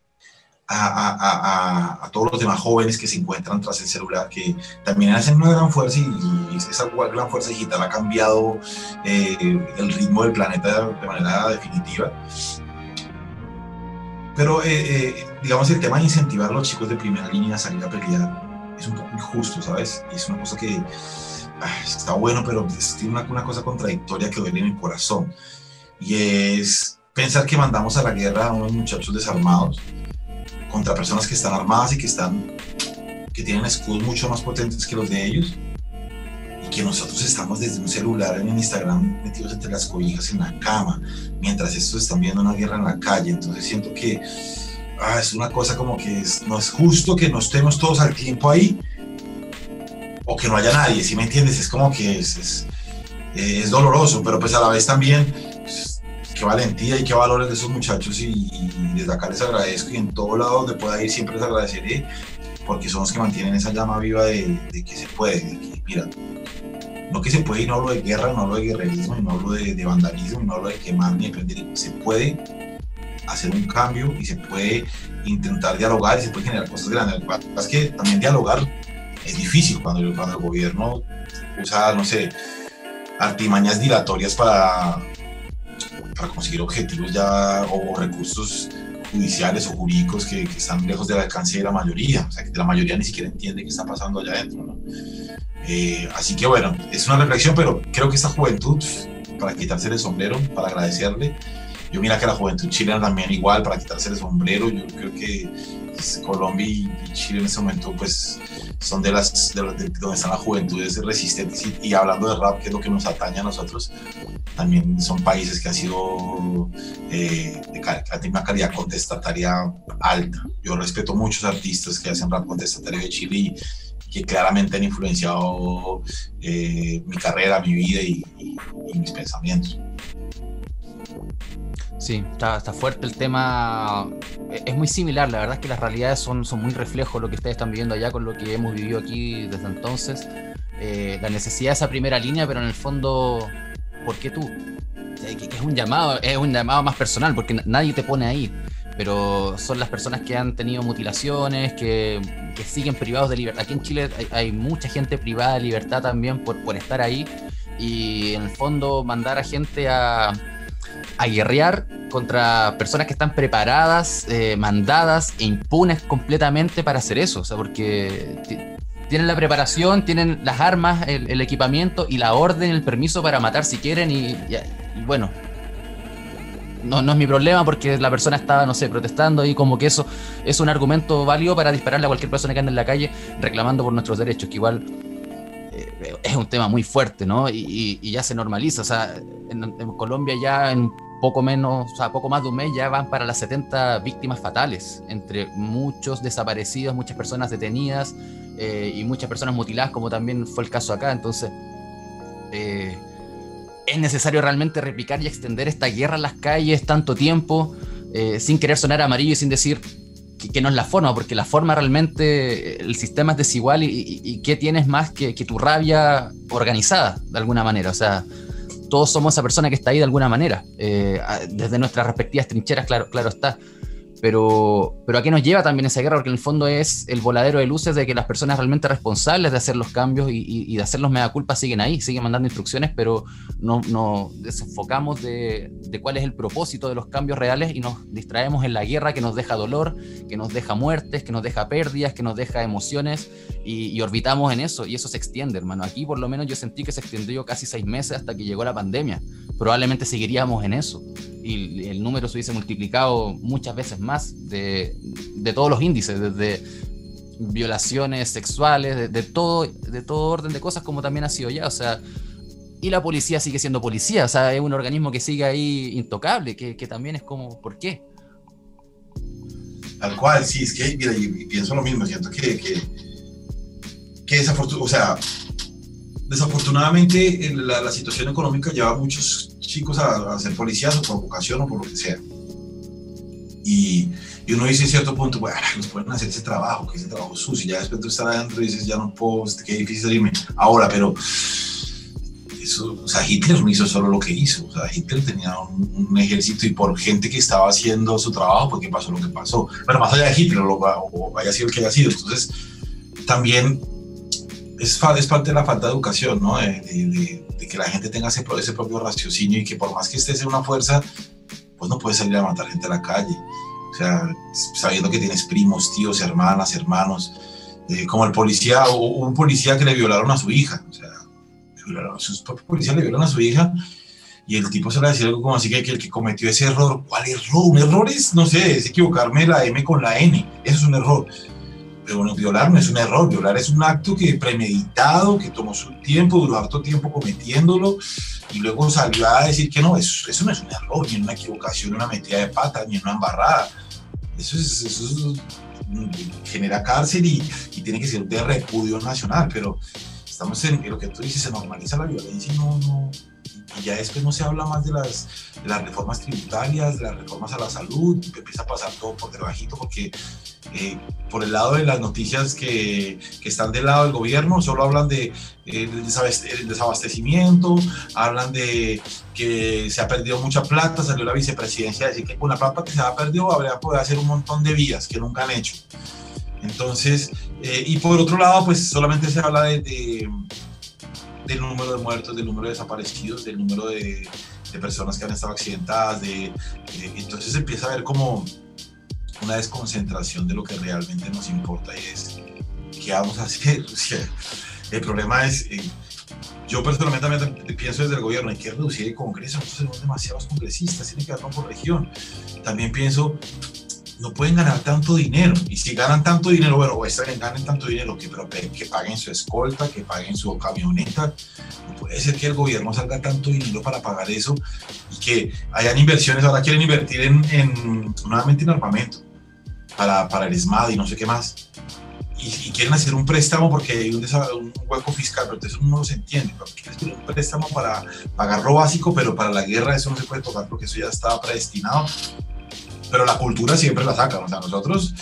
a todos los demás jóvenes que se encuentran tras el celular, que también hacen una gran fuerza y esa gran fuerza digital ha cambiado el ritmo del planeta de manera definitiva. Pero digamos, el tema de incentivar a los chicos de primera línea a salir a pelear es un poco injusto, ¿sabes? Y es una cosa que está bueno, pero tiene una cosa contradictoria que duele en el corazón. Y es pensar que mandamos a la guerra a unos muchachos desarmados contra personas que están armadas y que tienen escudos mucho más potentes que los de ellos, y que nosotros estamos desde un celular en Instagram metidos entre las cobijas en la cama, mientras estos están viendo una guerra en la calle. Entonces siento que es una cosa como que no es justo que no estemos todos al tiempo ahí, o que no haya nadie, ¿sí me entiendes? Es como que es doloroso, pero pues a la vez también qué valentía y qué valores de esos muchachos y desde acá les agradezco y en todo lado donde pueda ir siempre les agradeceré porque son los que mantienen esa llama viva de que se puede, de que mira, no que se puede y no hablo de guerra, no hablo de guerrerismo y no hablo de vandalismo y no hablo de quemar ni de prender, se puede hacer un cambio y se puede intentar dialogar y se puede generar cosas grandes. Lo que pasa es que también dialogar es difícil cuando el gobierno usa, no sé, artimañas dilatorias para conseguir objetivos ya o recursos judiciales o jurídicos que están lejos del alcance de la mayoría, o sea, que la mayoría ni siquiera entiende qué está pasando allá adentro, ¿no? Así que bueno, es una reflexión, pero creo que esta juventud, para quitarse el sombrero, para agradecerle, yo mira que la juventud chilena también igual, para quitarse el sombrero, yo creo que Colombia y Chile en este momento pues son de donde están las juventudes resistentes y hablando de rap, que es lo que nos atañe a nosotros, también son países que han sido de una calidad contestataria alta. Yo respeto muchos artistas que hacen rap contestatario de Chile y que claramente han influenciado mi carrera, mi vida y mis pensamientos. Sí, está fuerte el tema, es muy similar, la verdad es que las realidades son muy reflejos lo que ustedes están viviendo allá con lo que hemos vivido aquí desde entonces, la necesidad de esa primera línea, pero en el fondo, ¿por qué tú? O sea, que es un llamado más personal, porque nadie te pone ahí, pero son las personas que han tenido mutilaciones, que siguen privados de libertad. Aquí en Chile hay mucha gente privada de libertad también por estar ahí, y en el fondo mandar a gente a guerrear contra personas que están preparadas, mandadas e impunes completamente para hacer eso, o sea, porque tienen la preparación, tienen las armas, el equipamiento y la orden, el permiso para matar si quieren y bueno, no es mi problema porque la persona estaba, no sé, protestando y como que eso es un argumento válido para dispararle a cualquier persona que ande en la calle reclamando por nuestros derechos, que igual es un tema muy fuerte, ¿no? Y ya se normaliza, o sea, en Colombia ya en poco menos, o sea, poco más de un mes ya van para las 70 víctimas fatales, entre muchos desaparecidos, muchas personas detenidas y muchas personas mutiladas, como también fue el caso acá. Entonces, es necesario realmente replicar y extender esta guerra en las calles tanto tiempo, sin querer sonar amarillo y sin decir que no es la forma, porque la forma realmente, el sistema es desigual y ¿qué tienes más que tu rabia organizada de alguna manera? O sea, todos somos esa persona que está ahí de alguna manera, desde nuestras respectivas trincheras, claro está. Pero ¿a qué nos lleva también esa guerra? Porque en el fondo es el voladero de luces de que las personas realmente responsables de hacer los cambios y de hacer los mea culpa siguen ahí, siguen mandando instrucciones, pero no desenfocamos de cuál es el propósito de los cambios reales y nos distraemos en la guerra que nos deja dolor, que nos deja muertes, que nos deja pérdidas, que nos deja emociones y orbitamos en eso y eso se extiende, hermano. Aquí por lo menos yo sentí que se extendió casi 6 meses hasta que llegó la pandemia. Probablemente seguiríamos en eso y el número se hubiese multiplicado muchas veces más de todos los índices, desde violaciones sexuales, de todo orden de cosas, como también ha sido ya, o sea, y la policía sigue siendo policía, o sea, es un organismo que sigue ahí intocable, que también es como, ¿por qué? Tal cual, sí, es que, mira, y pienso lo mismo, siento que desafortunadamente la situación económica lleva a muchos chicos a ser policías o por vocación o por lo que sea. Y uno dice en cierto punto, bueno, nos pueden hacer ese trabajo, que ese trabajo sucio, ya después de estar adentro dices, ya no puedo, qué difícil salirme. Ahora, pero eso, o sea, Hitler no hizo solo lo que hizo, o sea, Hitler tenía un ejército y por gente que estaba haciendo su trabajo, pues que pasó lo que pasó. Bueno, más allá de Hitler, o haya sido el que haya sido, entonces también es parte de la falta de educación, ¿no? De que la gente tenga ese propio raciocinio y que por más que estés en una fuerza, pues no puedes salir a matar gente a la calle. O sea, sabiendo que tienes primos, tíos, hermanas, hermanos, como el policía, o un policía que le violaron a su hija. O sea, sus propios policías le violaron a su hija y el tipo se le decía algo como así que el que cometió ese error, ¿cuál error? Un error es, no sé, es equivocarme la M con la N, eso es un error. Pero bueno, violar no es un error, violar es un acto que premeditado, que tomó su tiempo, duró harto tiempo cometiéndolo y luego salió a decir que no, eso no es un error, ni una equivocación, ni una metida de pata, ni una embarrada. Eso genera cárcel y tiene que ser de repudio nacional, pero estamos en lo que tú dices, se normaliza la violencia y no y ya después no se habla más de las reformas tributarias, de las reformas a la salud, empieza a pasar todo por debajito, porque por el lado de las noticias que están del lado del gobierno, solo hablan de desabastecimiento, hablan de que se ha perdido mucha plata, salió la vicepresidencia a decir que con la plata que se ha perdido habría podido hacer un montón de vías que nunca han hecho. Entonces, y por otro lado, pues solamente se habla del número de muertos, del número de desaparecidos, del número de personas que han estado accidentadas, entonces empieza a haber como una desconcentración de lo que realmente nos importa, y es ¿qué vamos a hacer? O sea, el problema es, yo personalmente pienso desde el gobierno, hay que reducir el Congreso, nosotros tenemos demasiados congresistas, tiene que haber por región. También pienso, no pueden ganar tanto dinero, y si ganan tanto dinero, bueno, ganen tanto dinero, pero que paguen su escolta, que paguen su camioneta. No puede ser que el gobierno salga tanto dinero para pagar eso, y que hayan inversiones, ahora quieren invertir nuevamente en armamento, para el SMAD y no sé qué más, y quieren hacer un préstamo porque hay un hueco fiscal, pero eso no se entiende. Quieren un préstamo para pagar lo básico, pero para la guerra eso no se puede tocar porque eso ya estaba predestinado. Pero la cultura siempre la sacan, o sea, nosotros,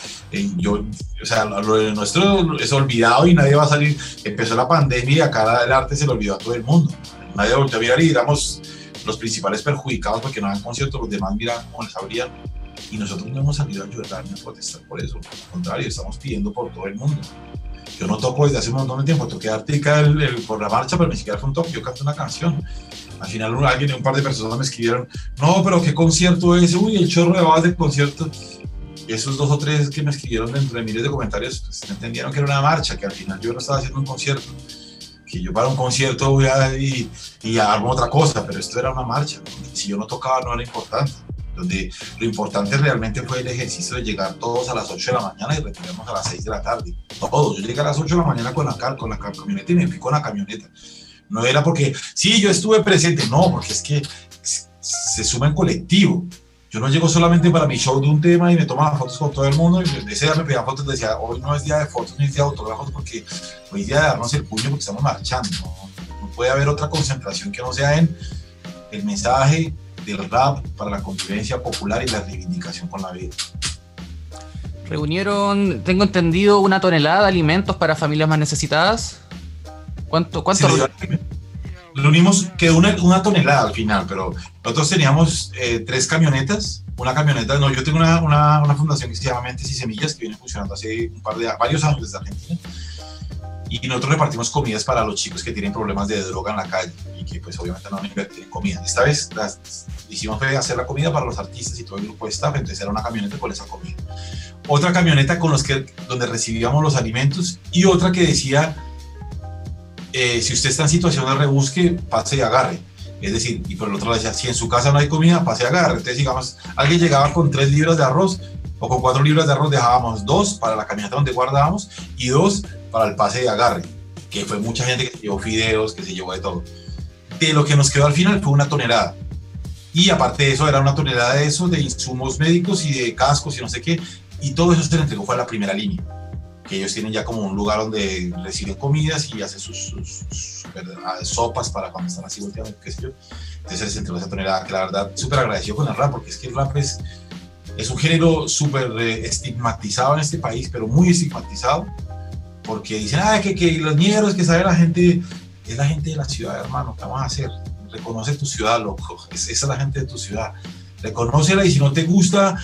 lo de nuestro es olvidado y nadie va a salir. Empezó la pandemia y acá el arte se le olvidó a todo el mundo. Nadie volvió a mirar y éramos los principales perjudicados porque no había conciertos, los demás miran cómo les abrían. Y nosotros no hemos salido a ayudar ni a protestar por eso. Al contrario, estamos pidiendo por todo el mundo. Yo no toco desde hace un montón de tiempo, toqué Ártica por la marcha, pero ni siquiera fue un toque, yo canté una canción. Al final un par de personas me escribieron, no, pero ¿qué concierto es? Uy, el chorro de babas de concierto. Y esos 2 o 3 que me escribieron dentro de miles de comentarios, pues entendieron que era una marcha, que al final yo no estaba haciendo un concierto. Que yo para un concierto voy y armo otra cosa, pero esto era una marcha. Si yo no tocaba no era importante. Donde lo importante realmente fue el ejercicio de llegar todos a las 8 de la mañana y retirarnos a las 6 de la tarde. Todos. Yo llegué a las 8 de la mañana con la camioneta y me fui con la camioneta. No era porque, sí, yo estuve presente, no, porque es que se suma en colectivo. Yo no llego solamente para mi show de un tema y me tomaba fotos con todo el mundo, y ese día me pedían fotos y decía, hoy no es día de fotos ni es día de autógrafos, porque hoy es día de darnos el puño porque estamos marchando. No puede haber otra concentración que no sea en el mensaje del rap para la convivencia popular y la reivindicación con la vida. Reunieron, tengo entendido, 1 tonelada de alimentos para familias más necesitadas. ¿Cuánto? Sí, reunimos, quedó una tonelada al final, pero nosotros teníamos 3 camionetas. Una camioneta, no, yo tengo una fundación que se llama Mentes y Semillas, que viene funcionando hace varios años desde Argentina. Y nosotros repartimos comidas para los chicos que tienen problemas de droga en la calle y que pues obviamente no van a invertir en comida. Esta vez hicimos hacer la comida para los artistas y todo el grupo de staff, entonces era una camioneta con esa comida. Otra camioneta donde recibíamos los alimentos, y otra que decía, si usted está en situación de rebusque, pase y agarre. Es decir, y por el otro lado decía, si en su casa no hay comida, pase y agarre. Entonces digamos, alguien llegaba con 3 libras de arroz o con 4 libras de arroz, dejábamos 2 para la camioneta donde guardábamos y 2 para el pase de agarre, que fue mucha gente que se llevó fideos, que se llevó de todo. De lo que nos quedó al final fue 1 tonelada. Y aparte de eso, era 1 tonelada de eso, de insumos médicos y de cascos y no sé qué. Y todo eso se le entregó fue a la primera línea, que ellos tienen ya como un lugar donde reciben comidas y hacen sus sopas para cuando están así volteando, qué sé yo. Entonces se les entregó esa tonelada, que la verdad, súper agradecido con el rap, porque es que el rap es un género súper estigmatizado en este país, pero muy estigmatizado. Porque dicen, que los ñeros que sabe la gente, es la gente de la ciudad, hermano, ¿qué vamos a hacer? Reconoce tu ciudad, loco, esa es la gente de tu ciudad. Reconócela, y si no te gusta,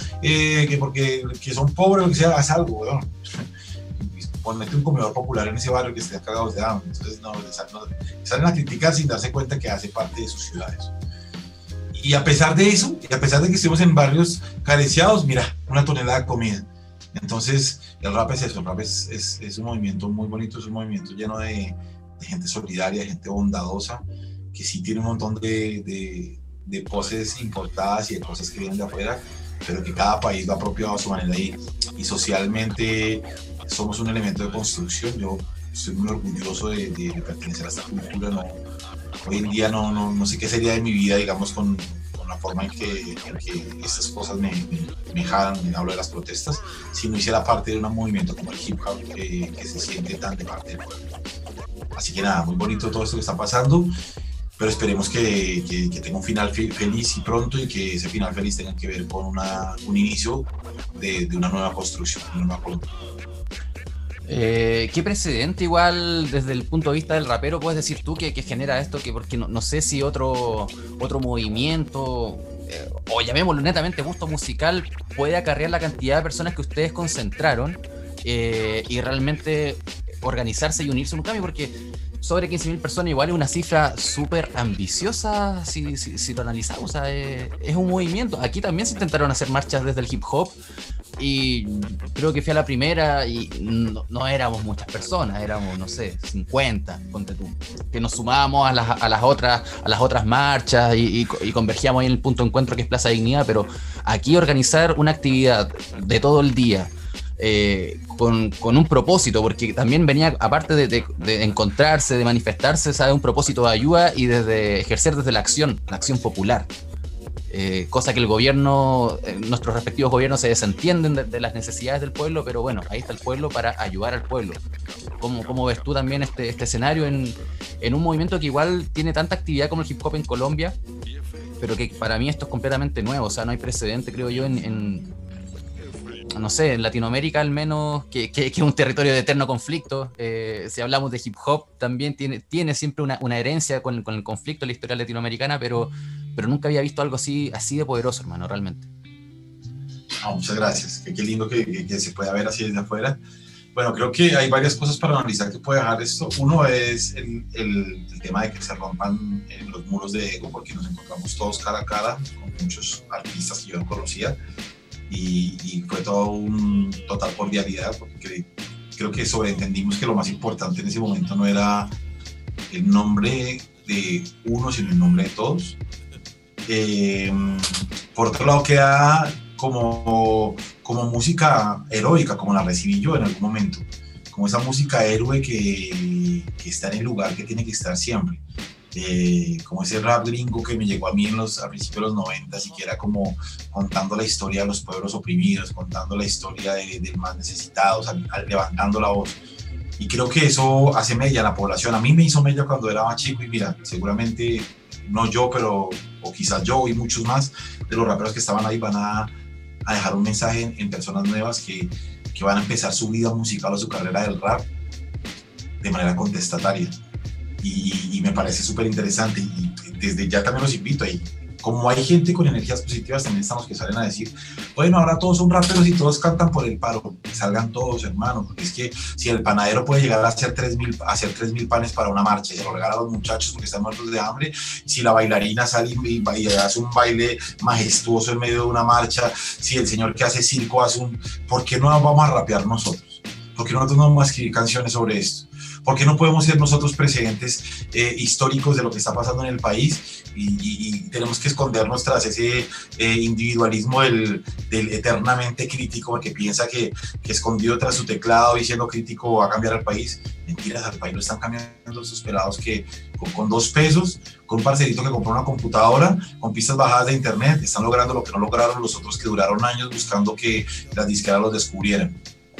que son pobres o que sea, haz algo, weón. Ponete un comedor popular en ese barrio que esté cagados de hambre. Entonces, salen a criticar sin darse cuenta que hace parte de sus ciudades. Y a pesar de eso, y a pesar de que estemos en barrios carenciados, mira, 1 tonelada de comida. Entonces, el rap es eso, el rap es un movimiento muy bonito, es un movimiento lleno de gente solidaria, de gente bondadosa, que sí tiene un montón de poses importadas y de cosas que vienen de afuera, pero que cada país lo ha apropiado a su manera, y socialmente somos un elemento de construcción. Yo estoy muy orgulloso de pertenecer a esta cultura. Hoy en día no sé qué sería de mi vida, digamos, con la forma en que estas cosas me jalan. Hablo de las protestas, si no hiciera parte de un movimiento como el hip hop que se siente tan de parte del pueblo. Así que nada, muy bonito todo esto que está pasando. pero esperemos que tenga un final feliz y pronto, y que ese final feliz tenga que ver con un inicio de una nueva construcción, de una nueva Colombia. ¿Qué precedente igual desde el punto de vista del rapero puedes decir tú que genera esto? Porque no sé si otro movimiento, o llamémoslo netamente gusto musical, puede acarrear la cantidad de personas que ustedes concentraron y realmente organizarse y unirse en un cambio, porque sobre 15.000 personas igual es una cifra súper ambiciosa si lo analizamos. O sea, es un movimiento. Aquí también se intentaron hacer marchas desde el hip hop y creo que fui a la primera y no éramos muchas personas, éramos, no sé, 50, ponte tú, que nos sumábamos a las otras marchas y convergíamos ahí en el punto de encuentro que es Plaza Dignidad. Pero aquí organizar una actividad de todo el día con un propósito, porque también venía, aparte de encontrarse, de manifestarse, ¿sabe? Un propósito de ayuda y desde ejercer desde la acción popular. Cosa que el gobierno, nuestros respectivos gobiernos se desentienden de las necesidades del pueblo, pero bueno, ahí está el pueblo para ayudar al pueblo. ¿Cómo ves tú también este escenario en un movimiento que igual tiene tanta actividad como el hip hop en Colombia, pero que para mí esto es completamente nuevo? O sea, no hay precedente, creo yo, no sé, en Latinoamérica al menos, que es un territorio de eterno conflicto. Si hablamos de hip hop, también tiene siempre una herencia con el conflicto en la historia latinoamericana, pero nunca había visto algo así de poderoso, hermano, realmente. No, muchas gracias, qué lindo que se pueda ver así desde afuera. Bueno, creo que hay varias cosas para analizar que puede dejar esto. Uno es el tema de que se rompan los muros de ego, porque nos encontramos todos cara a cara con muchos artistas que yo no conocía, y fue todo un total cordialidad, porque creo que sobreentendimos que lo más importante en ese momento no era el nombre de uno, sino el nombre de todos. Por otro lado, queda como música heroica, como la recibí yo en algún momento, como esa música héroe que está en el lugar que tiene que estar siempre. Como ese rap gringo que me llegó a mí a principios de los 90, y que era como contando la historia de los pueblos oprimidos, contando la historia de más necesitados, levantando la voz. Y creo que eso hace mella a la población. A mí me hizo mella cuando era más chico, y mira, seguramente no yo, pero o quizás yo y muchos más de los raperos que estaban ahí van a dejar un mensaje en personas nuevas que van a empezar su vida musical o su carrera del rap de manera contestataria. Y me parece súper interesante, y desde ya también los invito ahí. Como hay gente con energías positivas, también estamos que salen a decir, bueno, ahora todos son raperos y todos cantan por el paro. Salgan todos, hermano, porque es que si el panadero puede llegar a hacer 3.000 panes para una marcha y se lo regala a los muchachos porque están muertos de hambre, si la bailarina sale y hace un baile majestuoso en medio de una marcha, si el señor que hace circo hace ¿por qué no vamos a rapear nosotros? ¿Por qué nosotros no vamos a escribir canciones sobre esto? ¿Por qué no podemos ser nosotros precedentes históricos de lo que está pasando en el país? Y tenemos que escondernos tras ese individualismo del eternamente crítico, que piensa que escondido tras su teclado y siendo crítico va a cambiar al país. Mentiras, al país lo están cambiando esos pelados que con 2 pesos, con un parcerito que compró una computadora, con pistas bajadas de internet, están logrando lo que no lograron los otros que duraron años buscando que las disqueras los descubrieran.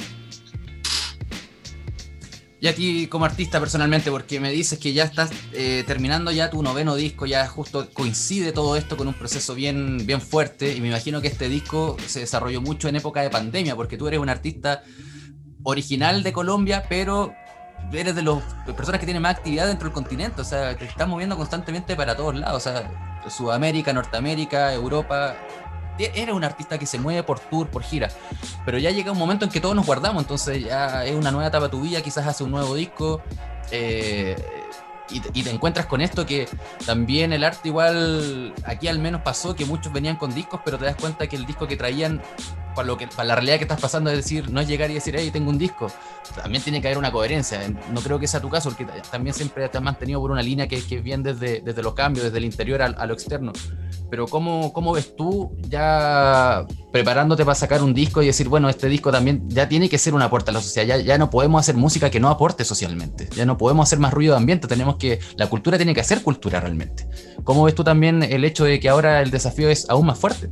Y a ti como artista personalmente, porque me dices que ya estás terminando ya tu 9º disco, ya justo coincide todo esto con un proceso bien fuerte, y me imagino que este disco se desarrolló mucho en época de pandemia, porque tú eres un artista original de Colombia, pero eres de las personas que tienen más actividad dentro del continente. O sea, te estás moviendo constantemente para todos lados, o sea, Sudamérica, Norteamérica, Europa. Eres un artista que se mueve por tour, por gira, pero ya llega un momento en que todos nos guardamos, entonces ya es una nueva etapa de tu vida, quizás hace un nuevo disco, y te encuentras con esto que también el arte igual, aquí al menos pasó que muchos venían con discos, pero te das cuenta que el disco que traían, para la realidad que estás pasando, es decir, no es llegar y decir, hey, tengo un disco, también tiene que haber una coherencia. No creo que sea tu caso, porque también siempre te has mantenido por una línea que es bien desde los cambios, desde el interior a lo externo. Pero ¿cómo ves tú ya preparándote para sacar un disco y decir, bueno, este disco también ya tiene que ser un aporte a la sociedad, ya no podemos hacer música que no aporte socialmente, ya no podemos hacer más ruido de ambiente, la cultura tiene que hacer cultura realmente? ¿Cómo ves tú también el hecho de que ahora el desafío es aún más fuerte?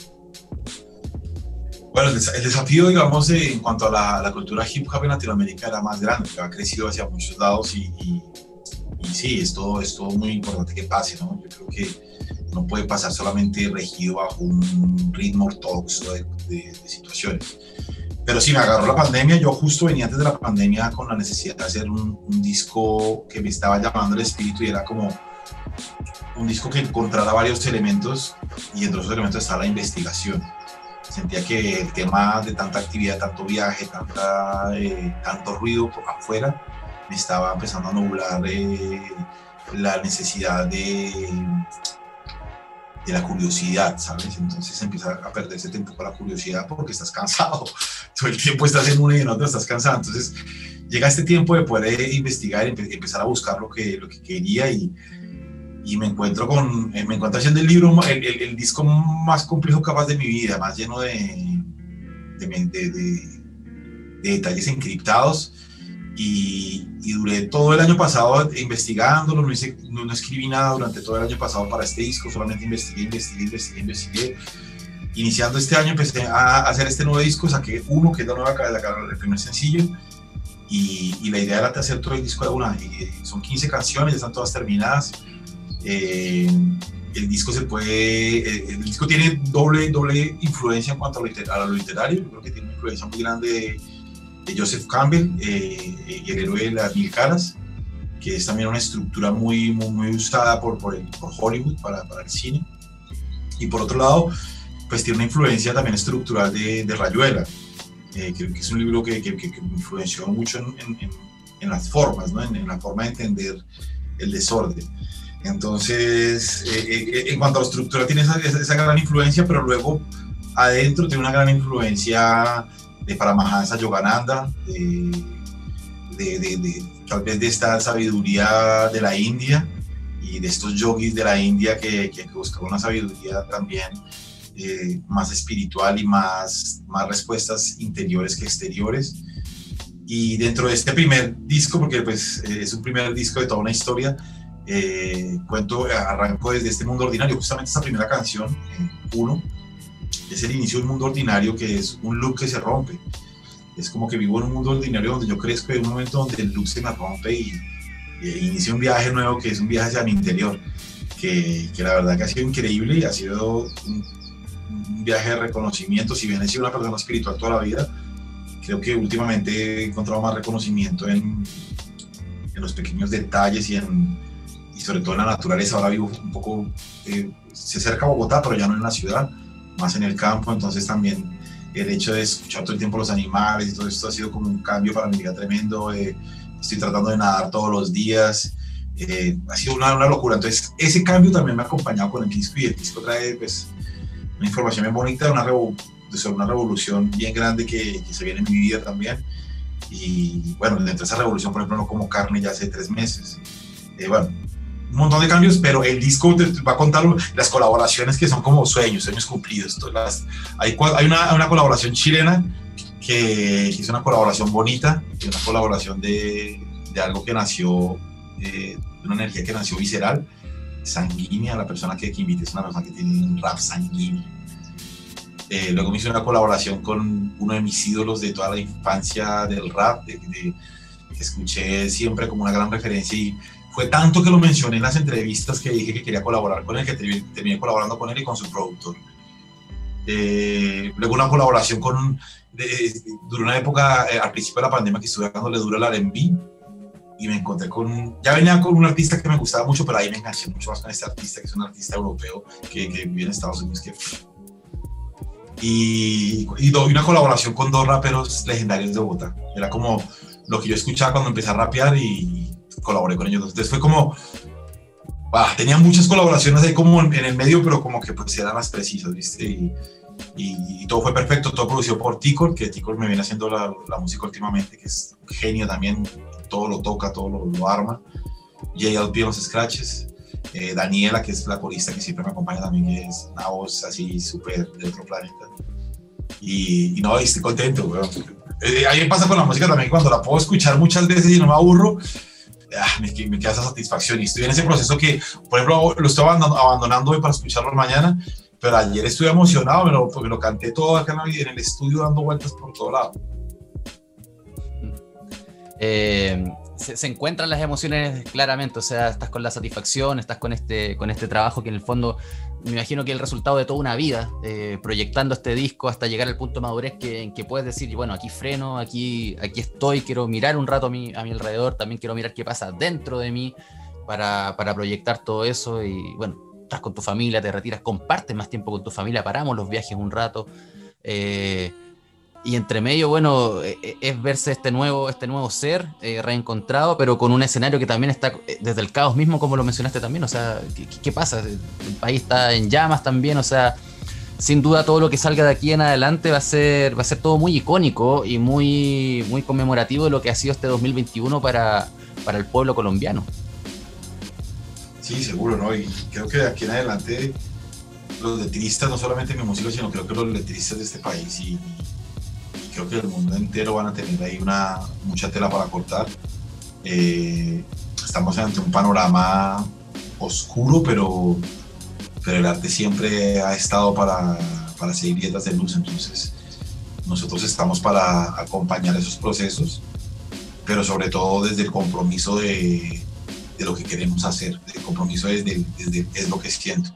Bueno, el desafío, digamos, en cuanto a la cultura hip hop en Latinoamérica era más grande, que ha crecido hacia muchos lados y sí, es todo muy importante que pase, ¿no? Yo creo que no puede pasar solamente regido bajo un ritmo ortodoxo de situaciones. Pero sí, me agarró la pandemia. Yo justo venía antes de la pandemia con la necesidad de hacer un disco que me estaba llamando el espíritu, y era como un disco que encontrara varios elementos, y entre esos elementos estaba la investigación. Sentía que el tema de tanta actividad, tanto viaje, tanto ruido por afuera, me estaba empezando a nublar la necesidad de la curiosidad, ¿sabes? Entonces empieza a perderse tiempo con la curiosidad porque estás cansado. Todo el tiempo estás en una y en otra, estás cansado. Entonces llega este tiempo de poder investigar y empezar a buscar lo que quería, y me encuentro haciendo el disco más complejo capaz de mi vida, más lleno de detalles encriptados, y duré todo el año pasado investigándolo. No escribí nada durante todo el año pasado para este disco, solamente investigué. Iniciando este año empecé a hacer este nuevo disco, saqué uno, que es el primer sencillo, y la idea era hacer todo el disco de una, y son 15 canciones, ya están todas terminadas. El disco tiene doble influencia en cuanto a lo literario. Yo creo que tiene una influencia muy grande de Joseph Campbell, El héroe de las mil caras, que es también una estructura muy usada por Hollywood para el cine. Y por otro lado, pues tiene una influencia también estructural de Rayuela. Creo que es un libro que me influenció mucho en las formas, ¿no? En la forma de entender el desorden. Entonces, en cuanto a la estructura, tiene esa gran influencia, pero luego adentro tiene una gran influencia de Paramahansa Yogananda, tal vez de esta sabiduría de la India, y de estos yogis de la India que buscaban una sabiduría también más espiritual y más respuestas interiores que exteriores. Y dentro de este primer disco, porque pues, es un primer disco de toda una historia, arranco desde este mundo ordinario. Justamente esta primera canción, Uno, es el inicio de un mundo ordinario, que es un loop que se rompe. Es como que vivo en un mundo ordinario donde yo crezco, en un momento donde el loop se me rompe y inicio un viaje nuevo, que es un viaje hacia mi interior, que la verdad que ha sido increíble, y ha sido un viaje de reconocimiento. Si bien he sido una persona espiritual toda la vida, creo que últimamente he encontrado más reconocimiento en los pequeños detalles y sobre todo en la naturaleza. Ahora vivo un poco, se acerca a Bogotá, pero ya no en la ciudad, más en el campo. Entonces también el hecho de escuchar todo el tiempo los animales y todo esto ha sido como un cambio para mi vida tremendo. Estoy tratando de nadar todos los días. Ha sido una locura. Entonces ese cambio también me ha acompañado con el disco, y el disco trae pues una información bien bonita sobre una revolución bien grande que se viene en mi vida también. Y bueno, dentro de esa revolución, por ejemplo, no como carne ya hace 3 meses. Bueno, un montón de cambios, pero el disco va a contar las colaboraciones que son como sueños cumplidos. Hay una colaboración chilena que es una colaboración bonita, que es una colaboración de algo que nació, de una energía que nació visceral, sanguínea. La persona que invité es una persona que tiene un rap sanguíneo. Luego me hice una colaboración con uno de mis ídolos de toda la infancia del rap, que escuché siempre como una gran referencia, y fue tanto que lo mencioné en las entrevistas que dije que quería colaborar con él, que terminé colaborando con él y con su productor. Luego una colaboración duró una época al principio de la pandemia que estuve dándole duro al R&B, y me encontré ya venía con un artista que me gustaba mucho, pero ahí me enganché mucho más con este artista, que es un artista europeo que vive en Estados Unidos, y una colaboración con 2 raperos legendarios de Bogotá. Era como lo que yo escuchaba cuando empecé a rapear, y colaboré con ellos. Entonces fue como, tenía muchas colaboraciones ahí como en el medio, pero como que pues eran las precisas, ¿viste? Y todo fue perfecto, todo producido por Ticor, que Ticor me viene haciendo la música últimamente, que es un genio también, todo lo toca, todo lo arma. JLP en los scratches. Daniela, que es la corista que siempre me acompaña también, que es una voz así súper de otro planeta. Y no, estoy contento, weón. A mí me pasa con la música también, cuando la puedo escuchar muchas veces y no me aburro, me queda esa satisfacción. Y estoy en ese proceso que, por ejemplo, lo estoy abandonando hoy para escucharlo mañana, pero ayer estuve emocionado, porque lo canté todo acá en el estudio, dando vueltas por todo lado. se encuentran las emociones claramente, o sea, estás con la satisfacción, estás con este trabajo que en el fondo me imagino que es el resultado de toda una vida, proyectando este disco hasta llegar al punto de madurez en que puedes decir, bueno, aquí freno, aquí estoy, quiero mirar un rato a mi alrededor, también quiero mirar qué pasa dentro de mí para proyectar todo eso y bueno, estás con tu familia, te retiras, compartes más tiempo con tu familia, paramos los viajes un rato, y entre medio, bueno, es verse este nuevo ser reencontrado, pero con un escenario que también está desde el caos mismo, como lo mencionaste también. O sea, ¿qué pasa? El país está en llamas también, o sea, sin duda todo lo que salga de aquí en adelante va a ser todo muy icónico y muy, muy conmemorativo de lo que ha sido este 2021 para el pueblo colombiano. Sí, seguro, ¿no? Y creo que de aquí en adelante los letristas, no solamente mi música, sino creo que los letristas de este país y creo que el mundo entero van a tener ahí mucha tela para cortar. Estamos ante un panorama oscuro, pero el arte siempre ha estado para seguir grietas de luz, entonces nosotros estamos para acompañar esos procesos, pero sobre todo desde el compromiso de lo que queremos hacer, el compromiso desde es lo que siento.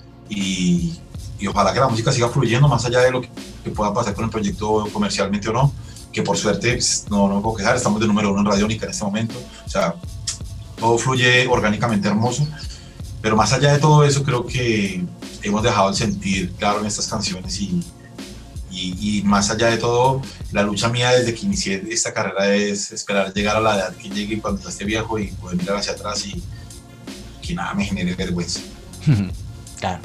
Y ojalá que la música siga fluyendo más allá de lo que pueda pasar con el proyecto comercialmente o no, que por suerte pues, no me puedo quejar, estamos de número 1 en Radiónica en este momento, o sea, todo fluye orgánicamente hermoso, pero más allá de todo eso creo que hemos dejado el sentir claro en estas canciones y más allá de todo, la lucha mía desde que inicié esta carrera es esperar llegar a la edad que llegue cuando ya esté viejo y poder mirar hacia atrás y que nada me genere vergüenza. Claro.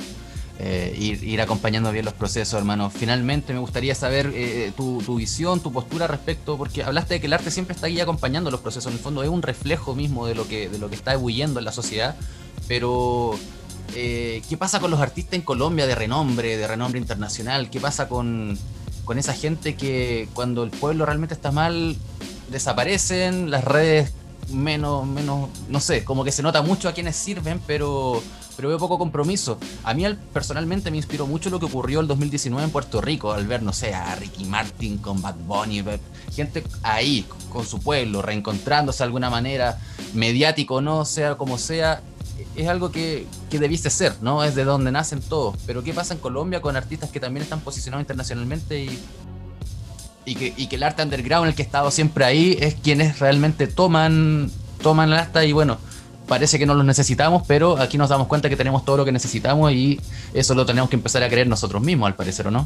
Ir acompañando bien los procesos, hermano. Finalmente me gustaría saber tu visión, tu postura respecto, porque hablaste de que el arte siempre está ahí acompañando los procesos, en el fondo es un reflejo mismo de lo que está ebulliendo en la sociedad, pero ¿qué pasa con los artistas en Colombia de renombre internacional? ¿Qué pasa con esa gente que cuando el pueblo realmente está mal desaparecen, las redes menos, no sé, como que se nota mucho a quienes sirven, pero veo poco compromiso. A mí personalmente me inspiró mucho lo que ocurrió el 2019 en Puerto Rico, al ver, no sé, a Ricky Martin con Bad Bunny, gente ahí, con su pueblo, reencontrándose de alguna manera, mediático no, sea como sea, es algo que debiste ser, ¿no? Es de donde nacen todos. Pero ¿qué pasa en Colombia con artistas que también están posicionados internacionalmente y que el arte underground, el que ha estado siempre ahí, es quienes realmente toman el arte y bueno, parece que no los necesitamos, pero aquí nos damos cuenta que tenemos todo lo que necesitamos y eso lo tenemos que empezar a creer nosotros mismos, al parecer, ¿o no?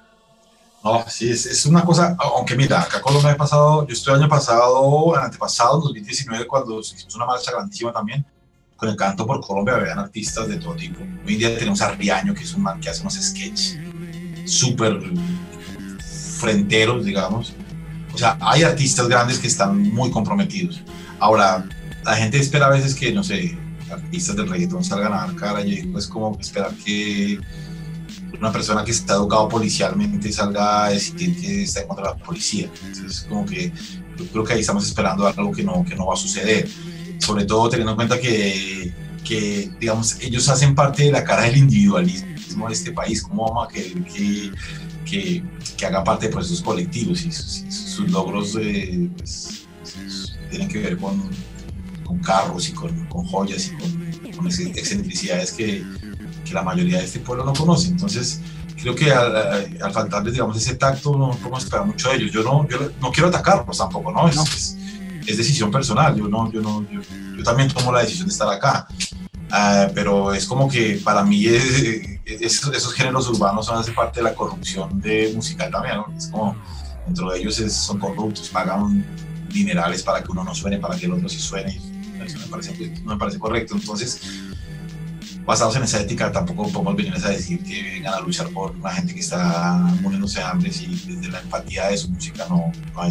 No, sí, es una cosa, aunque mira, acá Colombia ha pasado, yo estuve el año pasado, el antepasado, 2019, cuando hicimos una marcha grandísima también, con el Canto por Colombia, habían artistas de todo tipo. Hoy en día tenemos a Riaño, que es un man que hace unos sketches súper fronteros, digamos. O sea, hay artistas grandes que están muy comprometidos. Ahora, la gente espera a veces que, no sé, artistas del reggaetón salgan a dar cara y es como esperar que una persona que está educado policialmente salga a decir que está en contra de la policía. Entonces, como que yo creo que ahí estamos esperando algo que no va a suceder. Sobre todo teniendo en cuenta que, digamos, ellos hacen parte de la cara del individualismo de este país. ¿Cómo vamos a querer que hagan parte de procesos colectivos y sus logros pues, tienen que ver con carros y con joyas y con excentricidades que la mayoría de este pueblo no conoce? Entonces creo que al faltarles, digamos, ese tacto no podemos esperar mucho de ellos. Yo no quiero atacarlos tampoco, ¿no? Es decisión personal. Yo también tomo la decisión de estar acá, pero es como que para mí esos géneros urbanos hace parte de la corrupción musical también, ¿no? Es como dentro de ellos son corruptos, pagan dinerales para que uno no suene, para que el otro sí suene. Eso no me parece correcto. Entonces, basados en esa ética, tampoco podemos venir a decir que vengan a luchar por una gente que está muriéndose de hambre y desde la empatía de su música no hay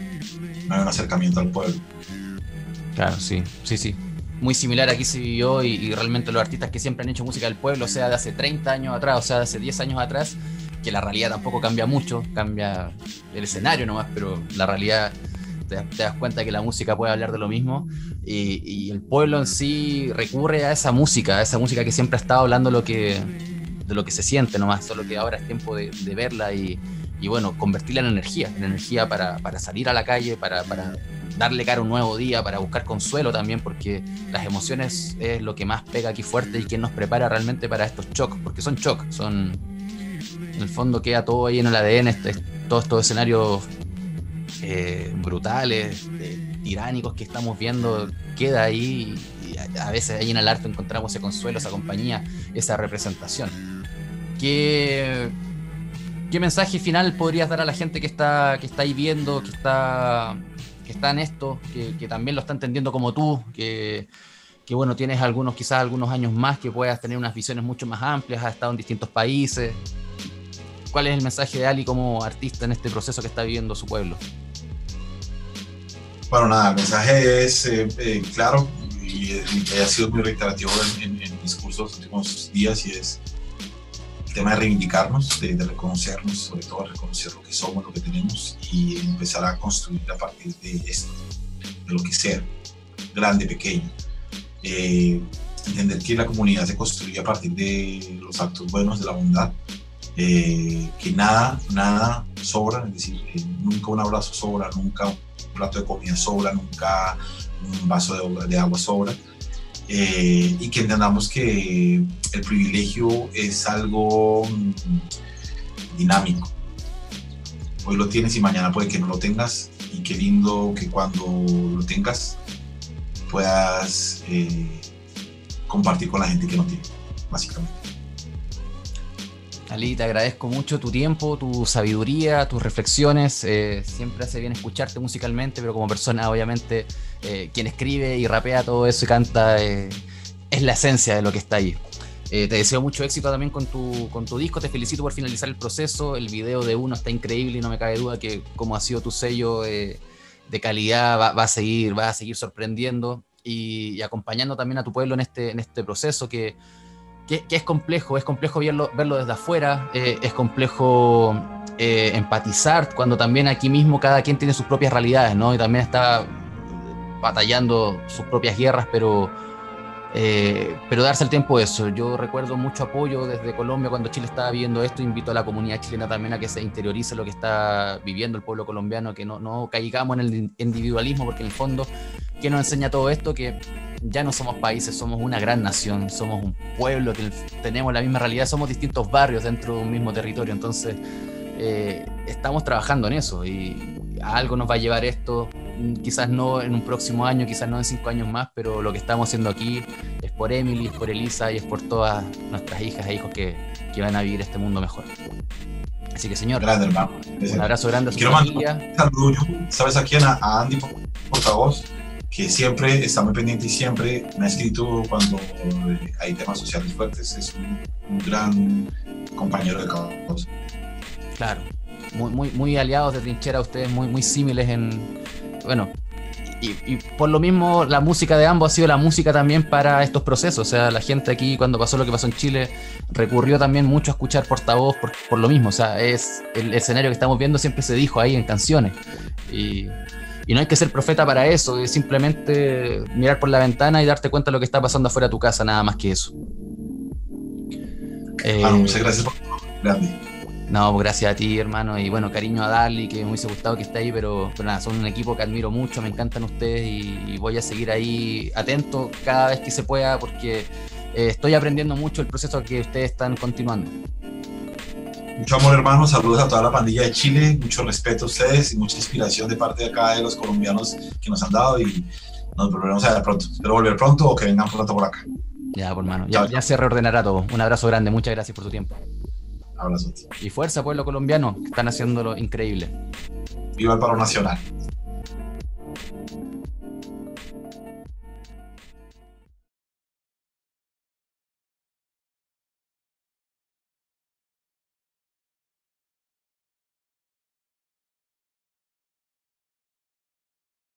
un acercamiento al pueblo. Claro, sí. Muy similar aquí se vivió y realmente los artistas que siempre han hecho música del pueblo, o sea, de hace 30 años atrás, o sea, de hace 10 años atrás, que la realidad tampoco cambia mucho, cambia el escenario nomás, pero la realidad te das cuenta que la música puede hablar de lo mismo y el pueblo en sí recurre a esa música que siempre ha estado hablando de lo que se siente nomás, solo que ahora es tiempo de verla y bueno, convertirla en energía para salir a la calle, para darle cara a un nuevo día, para buscar consuelo también, porque las emociones es lo que más pega aquí fuerte y quien nos prepara realmente para estos shocks, porque son shocks, en el fondo queda todo ahí en el ADN, todos estos escenarios brutales, tiránicos que estamos viendo, queda ahí, y a veces ahí en el arte encontramos ese consuelo, esa compañía, esa representación. ¿Qué mensaje final podrías dar a la gente que está ahí viendo, que está en esto, que también lo está entendiendo como tú, que bueno, tienes quizás algunos años más, que puedas tener unas visiones mucho más amplias, has estado en distintos países? ¿Cuál es el mensaje de Ali como artista en este proceso que está viviendo su pueblo? Bueno, nada, el mensaje es claro y ha sido muy reiterativo en mis cursos los últimos días, y es el tema de reivindicarnos, de reconocernos, sobre todo reconocer lo que somos, lo que tenemos, y empezar a construir a partir de esto, de lo que sea, grande, pequeño. Entender que la comunidad se construye a partir de los actos buenos, de la bondad, que nada sobra, es decir, nunca un abrazo sobra, nunca un plato de comida sobra, nunca un vaso de agua sobra, y que entendamos que el privilegio es algo dinámico. Hoy lo tienes y mañana puede que no lo tengas, y qué lindo que cuando lo tengas puedas compartir con la gente que no tiene, básicamente. Ali, te agradezco mucho tu tiempo, tu sabiduría, tus reflexiones. Siempre hace bien escucharte musicalmente, pero como persona, obviamente, quien escribe y rapea todo eso y canta es la esencia de lo que está ahí. Te deseo mucho éxito también con tu disco. Te felicito por finalizar el proceso. El video de Uno está increíble y no me cabe duda que, como ha sido tu sello de calidad, va a seguir sorprendiendo y acompañando también a tu pueblo en este proceso que es complejo verlo desde afuera, es complejo empatizar cuando también aquí mismo cada quien tiene sus propias realidades, ¿no? Y también está batallando sus propias guerras, pero darse el tiempo de eso. Yo recuerdo mucho apoyo desde Colombia cuando Chile estaba viviendo esto. Invito a la comunidad chilena también a que se interiorice lo que está viviendo el pueblo colombiano, que no caigamos en el individualismo, porque en el fondo, ¿qué nos enseña todo esto? Que ya no somos países, somos una gran nación, somos un pueblo que tenemos la misma realidad, somos distintos barrios dentro de un mismo territorio. Entonces estamos trabajando en eso, y a algo nos va a llevar esto, quizás no en un próximo año, quizás no en 5 años más, pero lo que estamos haciendo aquí es por Emily, es por Elisa y es por todas nuestras hijas e hijos que van a vivir este mundo mejor. Así que, señor, grande, hermano. Un abrazo grande a su Quiero familia. mandar un saludo, ¿sabes a quién? A Andy, portavoz, que siempre está muy pendiente y siempre me ha escrito cuando hay temas sociales fuertes. Es un gran compañero de causa. Claro, muy aliados de trinchera ustedes, muy símiles bueno, y por lo mismo la música de ambos ha sido la música también para estos procesos. O sea, la gente aquí, cuando pasó lo que pasó en Chile, recurrió también mucho a escuchar Portavoz por lo mismo. O sea, es el escenario que estamos viendo siempre se dijo ahí en canciones, y no hay que ser profeta para eso, es simplemente mirar por la ventana y darte cuenta de lo que está pasando afuera de tu casa, nada más que eso. Muchas gracias por grande. No, gracias a ti, hermano, y bueno, cariño a Darly, que me hubiese gustado que esté ahí, pero nada, son un equipo que admiro mucho, me encantan ustedes, y voy a seguir ahí atento cada vez que se pueda, porque estoy aprendiendo mucho el proceso que ustedes están continuando. Mucho amor, hermano, saludos a toda la pandilla de Chile, mucho respeto a ustedes y mucha inspiración de parte de acá de los colombianos que nos han dado, y nos volveremos a ver pronto. Espero volver pronto o que vengan pronto por acá. Ya, por hermano, ya se reordenará todo. Un abrazo grande, muchas gracias por tu tiempo. Abrazo. Y fuerza, pueblo colombiano, que están haciéndolo increíble. Viva el paro nacional.